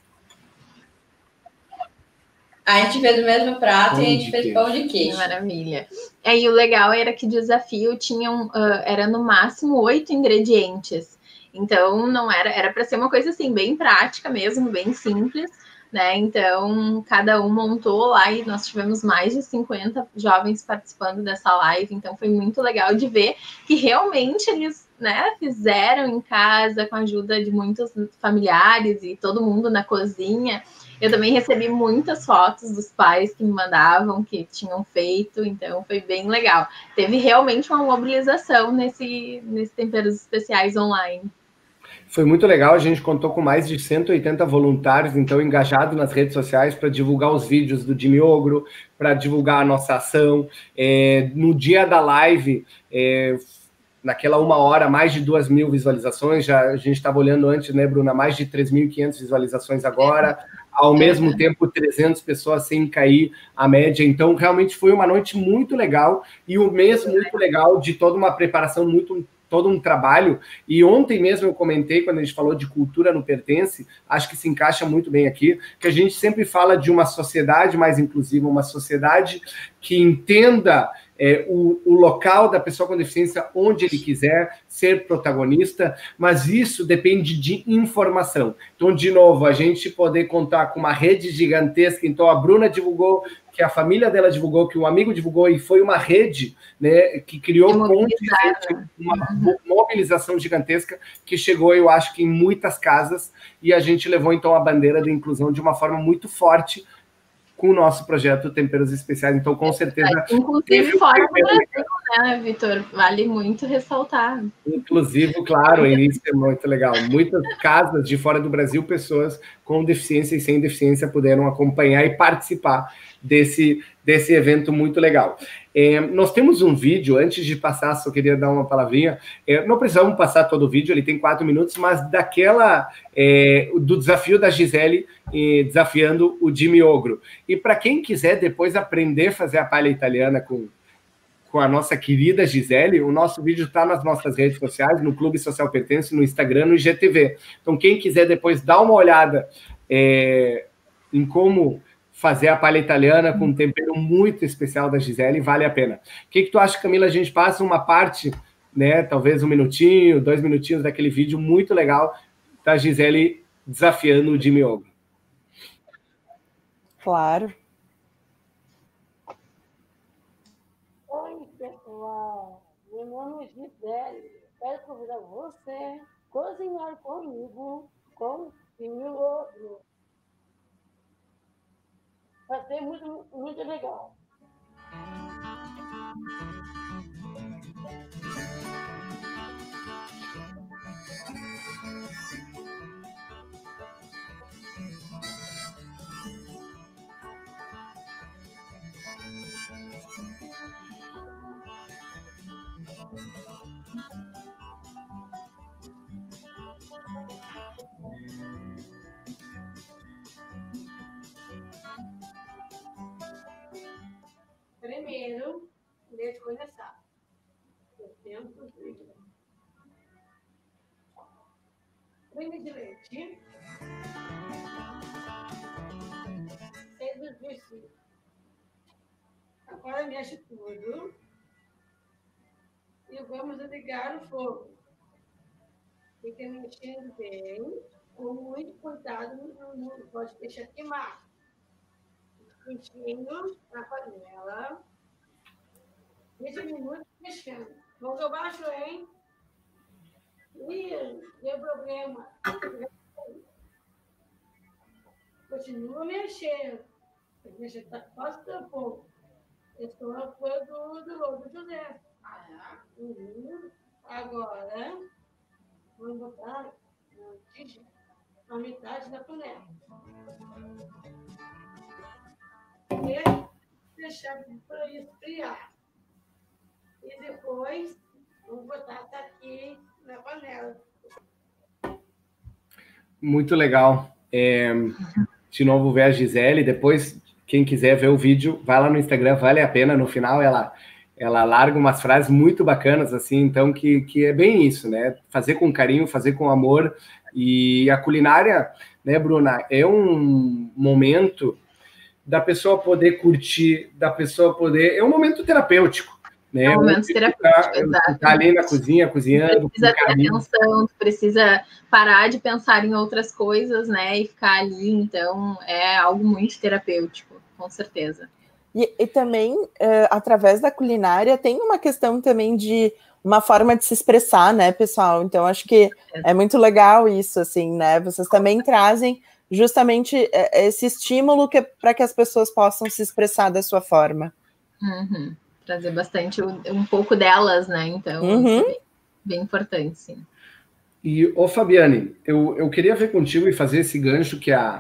A gente fez o mesmo prato e a gente fez pão de queijo. Maravilha. E o legal era que o desafio era no máximo 8 ingredientes. Então, não era para ser uma coisa assim, bem prática mesmo, bem simples, né? Então, cada um montou lá e nós tivemos mais de 50 jovens participando dessa live. Então, foi muito legal de ver que realmente eles, né, fizeram em casa com a ajuda de muitos familiares e todo mundo na cozinha. Eu também recebi muitas fotos dos pais que me mandavam, que tinham feito, então foi bem legal. Teve realmente uma mobilização nesse Temperos Especiais online. Foi muito legal, a gente contou com mais de 180 voluntários, então, engajados nas redes sociais para divulgar os vídeos do Jimmy Ogro, para divulgar a nossa ação. No dia da live, naquela 1 hora, mais de 2.000 visualizações, já a gente estava olhando antes, né, Bruna, mais de 3.500 visualizações agora, ao mesmo tempo 300 pessoas sem cair a média, então realmente foi uma noite muito legal, e um mês muito legal, de toda uma preparação todo um trabalho, e ontem mesmo eu comentei, quando a gente falou de cultura no Pertence, acho que se encaixa muito bem aqui, que a gente sempre fala de uma sociedade mais inclusiva, uma sociedade que entenda o local da pessoa com deficiência onde ele quiser ser protagonista, mas isso depende de informação. Então, de novo, a gente poder contar com uma rede gigantesca, então a Bruna divulgou, que a família dela divulgou, que um amigo divulgou, e foi uma rede, né, que criou uma mobilização gigantesca que chegou, eu acho que em muitas casas, e a gente levou então a bandeira da inclusão de uma forma muito forte com o nosso projeto Temperos Especiais, então com certeza... Inclusive fora do Brasil, né, Vitor? Vale muito ressaltar. Inclusive, claro, isso é muito legal. Muitas casas de fora do Brasil, pessoas com deficiência e sem deficiência puderam acompanhar e participar desse evento muito legal. Nós temos um vídeo, antes de passar, só queria dar uma palavrinha, não precisamos passar todo o vídeo, ele tem 4 minutos, mas do desafio da Gisele desafiando o Jimmy Ogro. E para quem quiser depois aprender a fazer a palha italiana com a nossa querida Gisele, o nosso vídeo está nas nossas redes sociais, no Clube Social Pertence, no Instagram, no IGTV. Então, quem quiser depois dar uma olhada em como fazer a palha italiana com um tempero muito especial da Gisele, vale a pena. O que tu acha, Camila? A gente passa uma parte, né, talvez 1 minutinho, 2 minutinhos daquele vídeo muito legal da Gisele desafiando o Jimmy Ogro. Claro. Oi, pessoal. Meu nome é Gisele. Quero convidar você a cozinhar comigo com Jimmy Ogro. Vai ser muito, muito legal. Primeiro, leite condensado. 200 ml. Creme de leite. 6 vestidos. Agora mexe tudo. E vamos ligar o fogo. Fica mexendo bem, com muito cuidado, não pode deixar queimar. Quentinho na panela. 20 minutos mexendo. Fogo baixo, hein? Ih, deu problema. Continua mexendo. Deixa quase o fogo. Esse foi do Lobo José. Agora, vamos botar a metade da panela. E deixar para esfriar. E depois, vamos botar aqui na panela. Muito legal. De novo, ver a Gisele. Depois, quem quiser ver o vídeo, vai lá no Instagram, vale a pena. No final, ela larga umas frases muito bacanas, assim, então, que é bem isso, né? Fazer com carinho, fazer com amor. E a culinária, né, Bruna, é um momento da pessoa poder curtir, da pessoa poder... É um momento terapêutico, né? É um momento terapêutico, exato. Tá ali na cozinha, cozinhando. Tu precisa ter atenção, tu precisa parar de pensar em outras coisas, né? E ficar ali, então, é algo muito terapêutico, com certeza. E também, através da culinária, tem uma questão também de uma forma de se expressar, né, pessoal? Então, acho que é muito legal isso, assim, né? Vocês também trazem justamente esse estímulo para que as pessoas possam se expressar da sua forma. Uhum. Trazer bastante um pouco delas, né? Então, isso é bem importante, sim. E, Fabiane, eu queria ver contigo e fazer esse gancho que a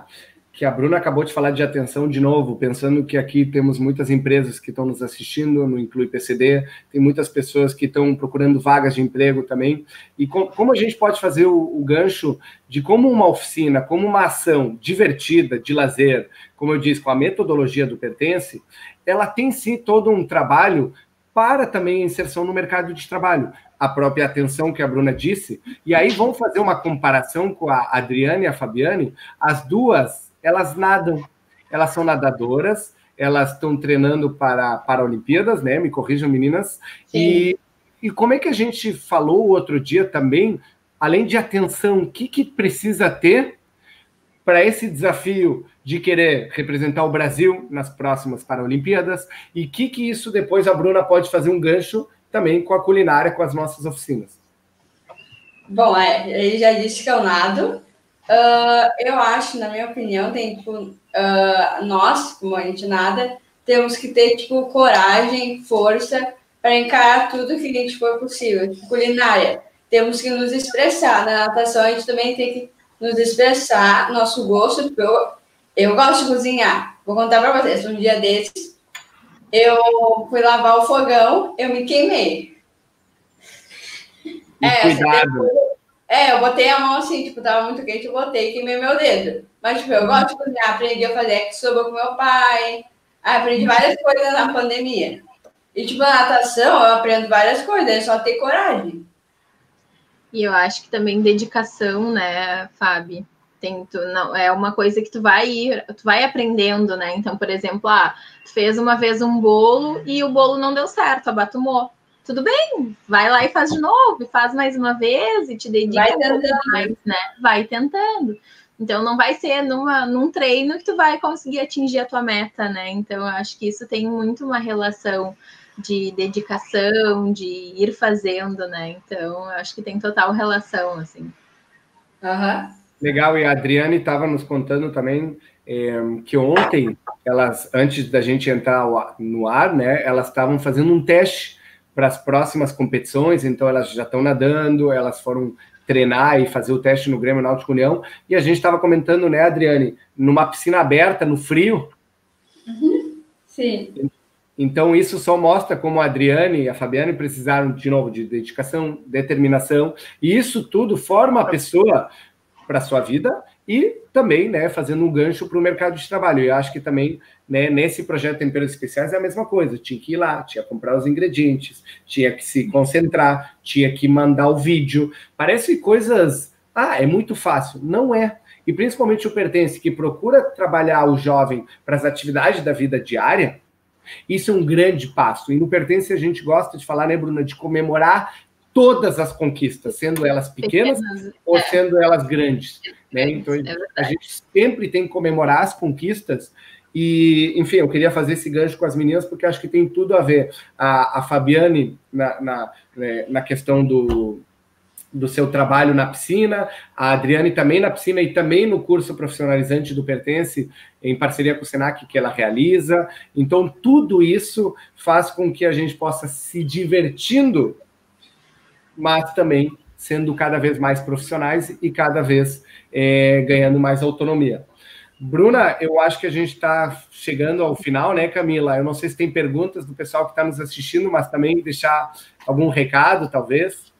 que a Bruna acabou de falar de atenção de novo, pensando que aqui temos muitas empresas que estão nos assistindo, no Inclui PCD, tem muitas pessoas que estão procurando vagas de emprego também, e como a gente pode fazer o gancho de como uma oficina, como uma ação divertida, de lazer, como eu disse, com a metodologia do Pertence, ela tem sim todo um trabalho para também a inserção no mercado de trabalho, a própria atenção que a Bruna disse, e aí vamos fazer uma comparação com a Adriane e a Fabiane, as duas, elas nadam, elas são nadadoras, elas estão treinando para Olimpíadas, né? Me corrijam, meninas. E como é que a gente falou o outro dia também, além de atenção, o que precisa ter para esse desafio de querer representar o Brasil nas próximas Paralimpíadas, e que isso depois a Bruna pode fazer um gancho também com a culinária, com as nossas oficinas. Bom, ele já disse que eu nado. Eu acho, na minha opinião, tem tipo, nós, como a gente nada, temos que ter tipo coragem, força para encarar tudo que a gente for possível. Culinária, temos que nos expressar. Na natação, a gente também tem que nos expressar nosso gosto. Eu gosto de cozinhar. Vou contar para vocês. Um dia desses, eu fui lavar o fogão, eu me queimei. Cuidado. Eu botei a mão assim, tipo, tava muito quente, eu botei e queimei meu dedo. Mas, tipo, eu gosto de cozinhar, aprendi a fazer yakisoba com meu pai, aprendi várias coisas na pandemia. E, tipo, a natação, eu aprendo várias coisas, é só ter coragem. E eu acho que também dedicação, né, Fábio? Não, é uma coisa que tu vai aprendendo, né? Então, por exemplo, tu fez uma vez um bolo e o bolo não deu certo, abatumou. Tudo bem, vai lá e faz de novo, e faz mais uma vez e te dedica um pouco mais, né? Vai tentando. Então, não vai ser num treino que tu vai conseguir atingir a tua meta, né? Então, eu acho que isso tem muito uma relação de dedicação, de ir fazendo, né? Então, eu acho que tem total relação, assim. Legal, e a Adriane estava nos contando também que ontem, antes da gente entrar no ar, né, elas estavam fazendo um teste para as próximas competições, então elas já estão nadando, elas foram treinar e fazer o teste no Grêmio Náutico União, e a gente estava comentando, né, Adriane, numa piscina aberta, no frio. Sim. Então isso só mostra como a Adriane e a Fabiane precisaram, de novo, de dedicação, determinação, e isso tudo forma a pessoa para a sua vida e também, né, fazendo um gancho para o mercado de trabalho. Eu acho que também, né, nesse projeto Temperos Especiais é a mesma coisa. Tinha que ir lá, tinha que comprar os ingredientes, tinha que se concentrar, tinha que mandar o vídeo. Parece coisas... é muito fácil. Não é. E principalmente o Pertence, que procura trabalhar o jovem para as atividades da vida diária, isso é um grande passo. E no Pertence a gente gosta de falar, né, Bruna, de comemorar todas as conquistas, sendo elas pequenas ou sendo elas grandes, né? Então, a gente sempre tem que comemorar as conquistas e, enfim, eu queria fazer esse gancho com as meninas porque acho que tem tudo a ver. A Fabiane na questão do seu trabalho na piscina, a Adriane também na piscina e também no curso profissionalizante do Pertence, em parceria com o Senac, que ela realiza. Então, tudo isso faz com que a gente possa se divertindo, mas também sendo cada vez mais profissionais e cada vez ganhando mais autonomia. Bruna, eu acho que a gente está chegando ao final, né, Camila? Eu não sei se tem perguntas do pessoal que está nos assistindo, mas também deixar algum recado, talvez.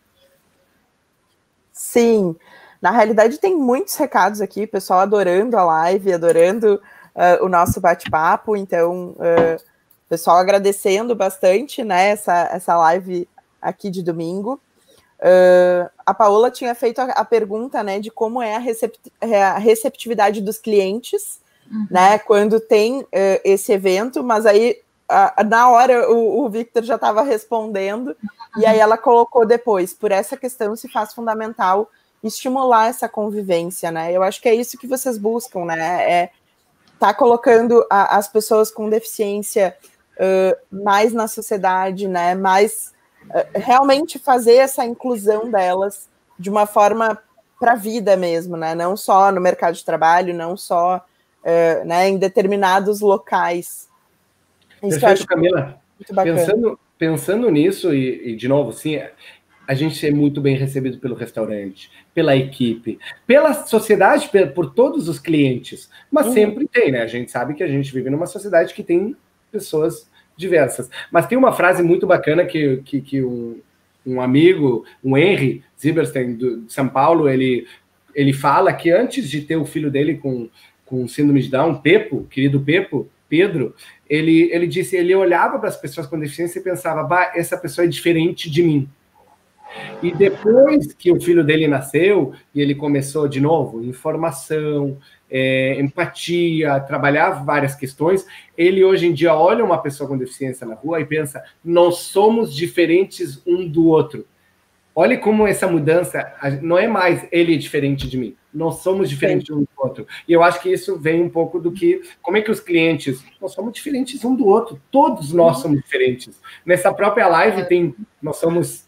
Sim, na realidade tem muitos recados aqui, pessoal adorando a live, adorando o nosso bate-papo, então, pessoal agradecendo bastante, né, essa live aqui de domingo. A Paola tinha feito a pergunta, né, de como é a receptividade dos clientes, né, quando tem esse evento, mas aí na hora o Victor já estava respondendo, e aí ela colocou depois, por essa questão se faz fundamental estimular essa convivência, né, eu acho que é isso que vocês buscam, né, tá colocando as pessoas com deficiência mais na sociedade, né, mais realmente fazer essa inclusão delas de uma forma para a vida mesmo, né? Não só no mercado de trabalho, não só né, em determinados locais. Isso Perfeito, Camila. Muito bacana. Pensando nisso, e de novo, sim, a gente é muito bem recebido pelo restaurante, pela equipe, pela sociedade, por todos os clientes. Mas sempre tem, né? A gente sabe que a gente vive numa sociedade que tem pessoas diversas. Mas tem uma frase muito bacana que um amigo, o Henry Zieberstein, de São Paulo, ele fala que antes de ter o filho dele com síndrome de Down, Pepo, querido Pepo, Pedro, ele disse, ele olhava para as pessoas com deficiência e pensava, bah, essa pessoa é diferente de mim. E depois que o filho dele nasceu, e ele começou de novo, informação, empatia, trabalhar várias questões, ele hoje em dia olha uma pessoa com deficiência na rua e pensa, nós somos diferentes um do outro. Olha como essa mudança, não é mais ele é diferente de mim, nós somos diferentes um do outro. E eu acho que isso vem um pouco do que, como é que os clientes, nós somos diferentes um do outro, todos nós somos diferentes. Nessa própria live nós somos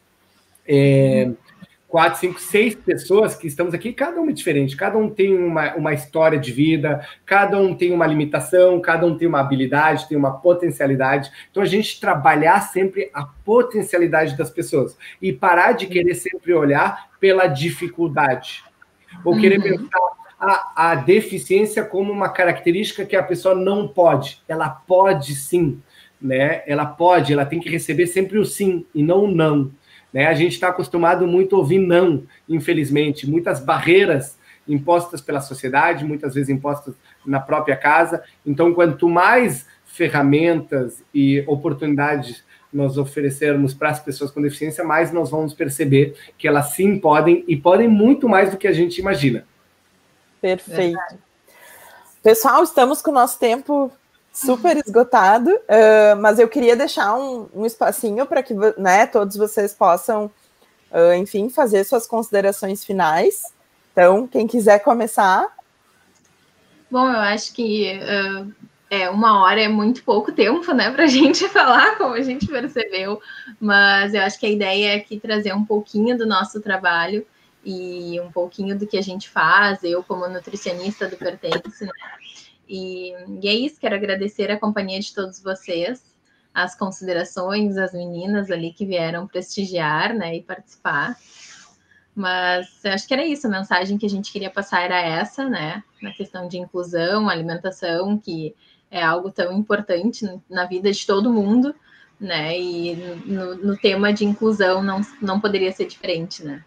4, 5, 6 pessoas que estamos aqui, cada uma é diferente, cada um tem uma história de vida, cada um tem uma limitação, cada um tem uma habilidade, tem uma potencialidade. Então, a gente trabalhar sempre a potencialidade das pessoas e parar de querer sempre olhar pela dificuldade. Ou querer pensar a deficiência como uma característica que a pessoa não pode. Ela pode sim, né? Ela pode, ela tem que receber sempre o sim e não o não. Né? A gente está acostumado muito a ouvir não, infelizmente. Muitas barreiras impostas pela sociedade, muitas vezes impostas na própria casa. Então, quanto mais ferramentas e oportunidades nós oferecermos para as pessoas com deficiência, mais nós vamos perceber que elas sim podem, e podem muito mais do que a gente imagina. Perfeito. Pessoal, estamos com o nosso tempo super esgotado, mas eu queria deixar um espacinho para que, né, todos vocês possam, enfim, fazer suas considerações finais. Então, quem quiser começar. Bom, eu acho que 1 hora é muito pouco tempo, né, para a gente falar, como a gente percebeu, mas eu acho que a ideia é aqui trazer um pouquinho do nosso trabalho e um pouquinho do que a gente faz, eu como nutricionista do Pertence, né? E é isso, quero agradecer a companhia de todos vocês, as considerações, as meninas ali que vieram prestigiar, né, e participar. Mas acho que era isso, a mensagem que a gente queria passar era essa, né, na questão de inclusão, alimentação, que é algo tão importante na vida de todo mundo, né, e no tema de inclusão não poderia ser diferente, né.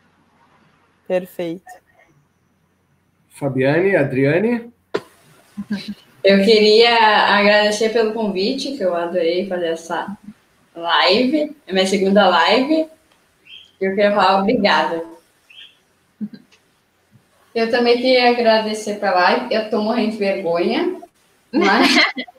Perfeito. Fabiane, Adriane? Eu queria agradecer pelo convite, que eu adorei fazer essa live, é minha segunda live. Eu queria falar obrigada. Eu também queria agradecer pela live. Eu estou morrendo de vergonha, mas...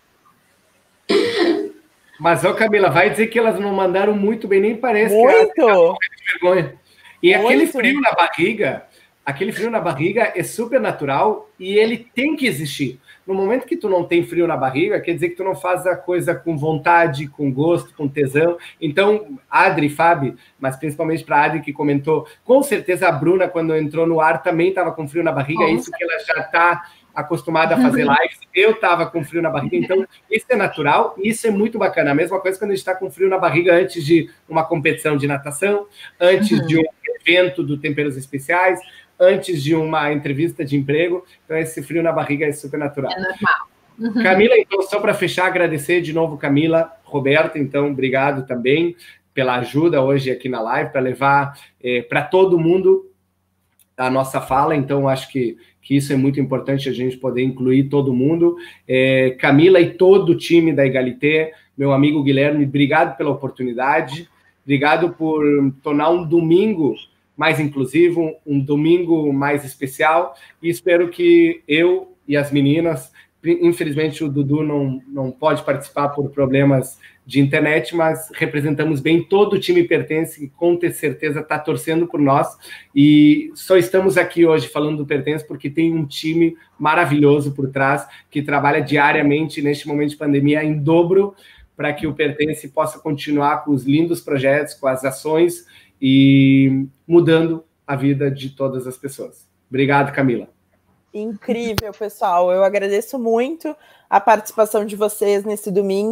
Mas, ô Camila, vai dizer que elas não mandaram muito bem, nem parece muito. Que elas estão morrendo de vergonha. E muito. Aquele frio na barriga é super natural e ele tem que existir. No momento que tu não tem frio na barriga, quer dizer que tu não faz a coisa com vontade, com gosto, com tesão. Então, Adri, Fábio, mas principalmente para a Adri que comentou, com certeza a Bruna, quando entrou no ar, também estava com frio na barriga, é isso que ela já está acostumada a fazer lives. Eu estava com frio na barriga, então isso é natural e isso é muito bacana. A mesma coisa quando a gente está com frio na barriga antes de uma competição de natação, antes de um evento do Temperos Especiais, antes de uma entrevista de emprego. Então, esse frio na barriga é super natural. É normal. Camila, então, só para fechar, agradecer de novo, Camila, Roberta, então, obrigado também pela ajuda hoje aqui na live, para levar para todo mundo a nossa fala. Então, acho que isso é muito importante, a gente poder incluir todo mundo. Camila e todo o time da Egalité, meu amigo Guilherme, obrigado pela oportunidade, obrigado por tornar um domingo mais inclusivo, um domingo mais especial, e espero que eu e as meninas, infelizmente o Dudu não pode participar por problemas de internet, mas representamos bem todo o time Pertence, que com certeza está torcendo por nós, e só estamos aqui hoje falando do Pertence porque tem um time maravilhoso por trás, que trabalha diariamente neste momento de pandemia em dobro, para que o Pertence possa continuar com os lindos projetos, com as ações, e mudando a vida de todas as pessoas. Obrigado, Camila. Incrível, pessoal. Eu agradeço muito a participação de vocês nesse domingo.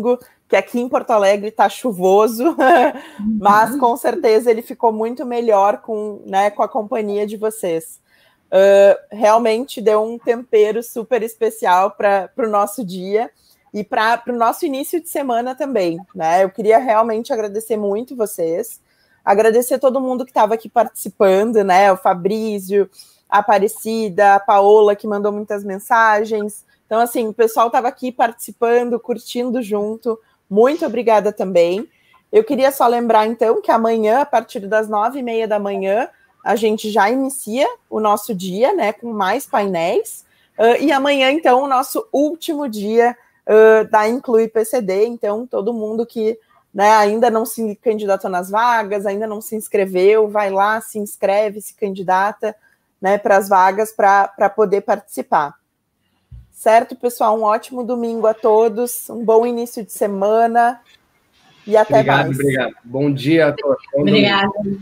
que aqui em Porto Alegre está chuvoso, mas com certeza ele ficou muito melhor com, né, com a companhia de vocês. Realmente deu um tempero super especial para o nosso dia e para o nosso início de semana também, né? Eu queria realmente agradecer muito vocês, agradecer todo mundo que estava aqui participando, né? O Fabrício, a Aparecida, a Paola, que mandou muitas mensagens. Então, assim, o pessoal estava aqui participando, curtindo junto. Muito obrigada também. Eu queria só lembrar, então, que amanhã, a partir das 9h30 da manhã, a gente já inicia o nosso dia, né, com mais painéis. E amanhã, então, o nosso último dia da Inclui PCD. Então, todo mundo que, né, ainda não se candidatou nas vagas, ainda não se inscreveu, vai lá, se inscreve, se candidata, né, para as vagas para poder participar. Certo, pessoal? Um ótimo domingo a todos, um bom início de semana e até mais. Obrigado. Bom dia a todos. Obrigada.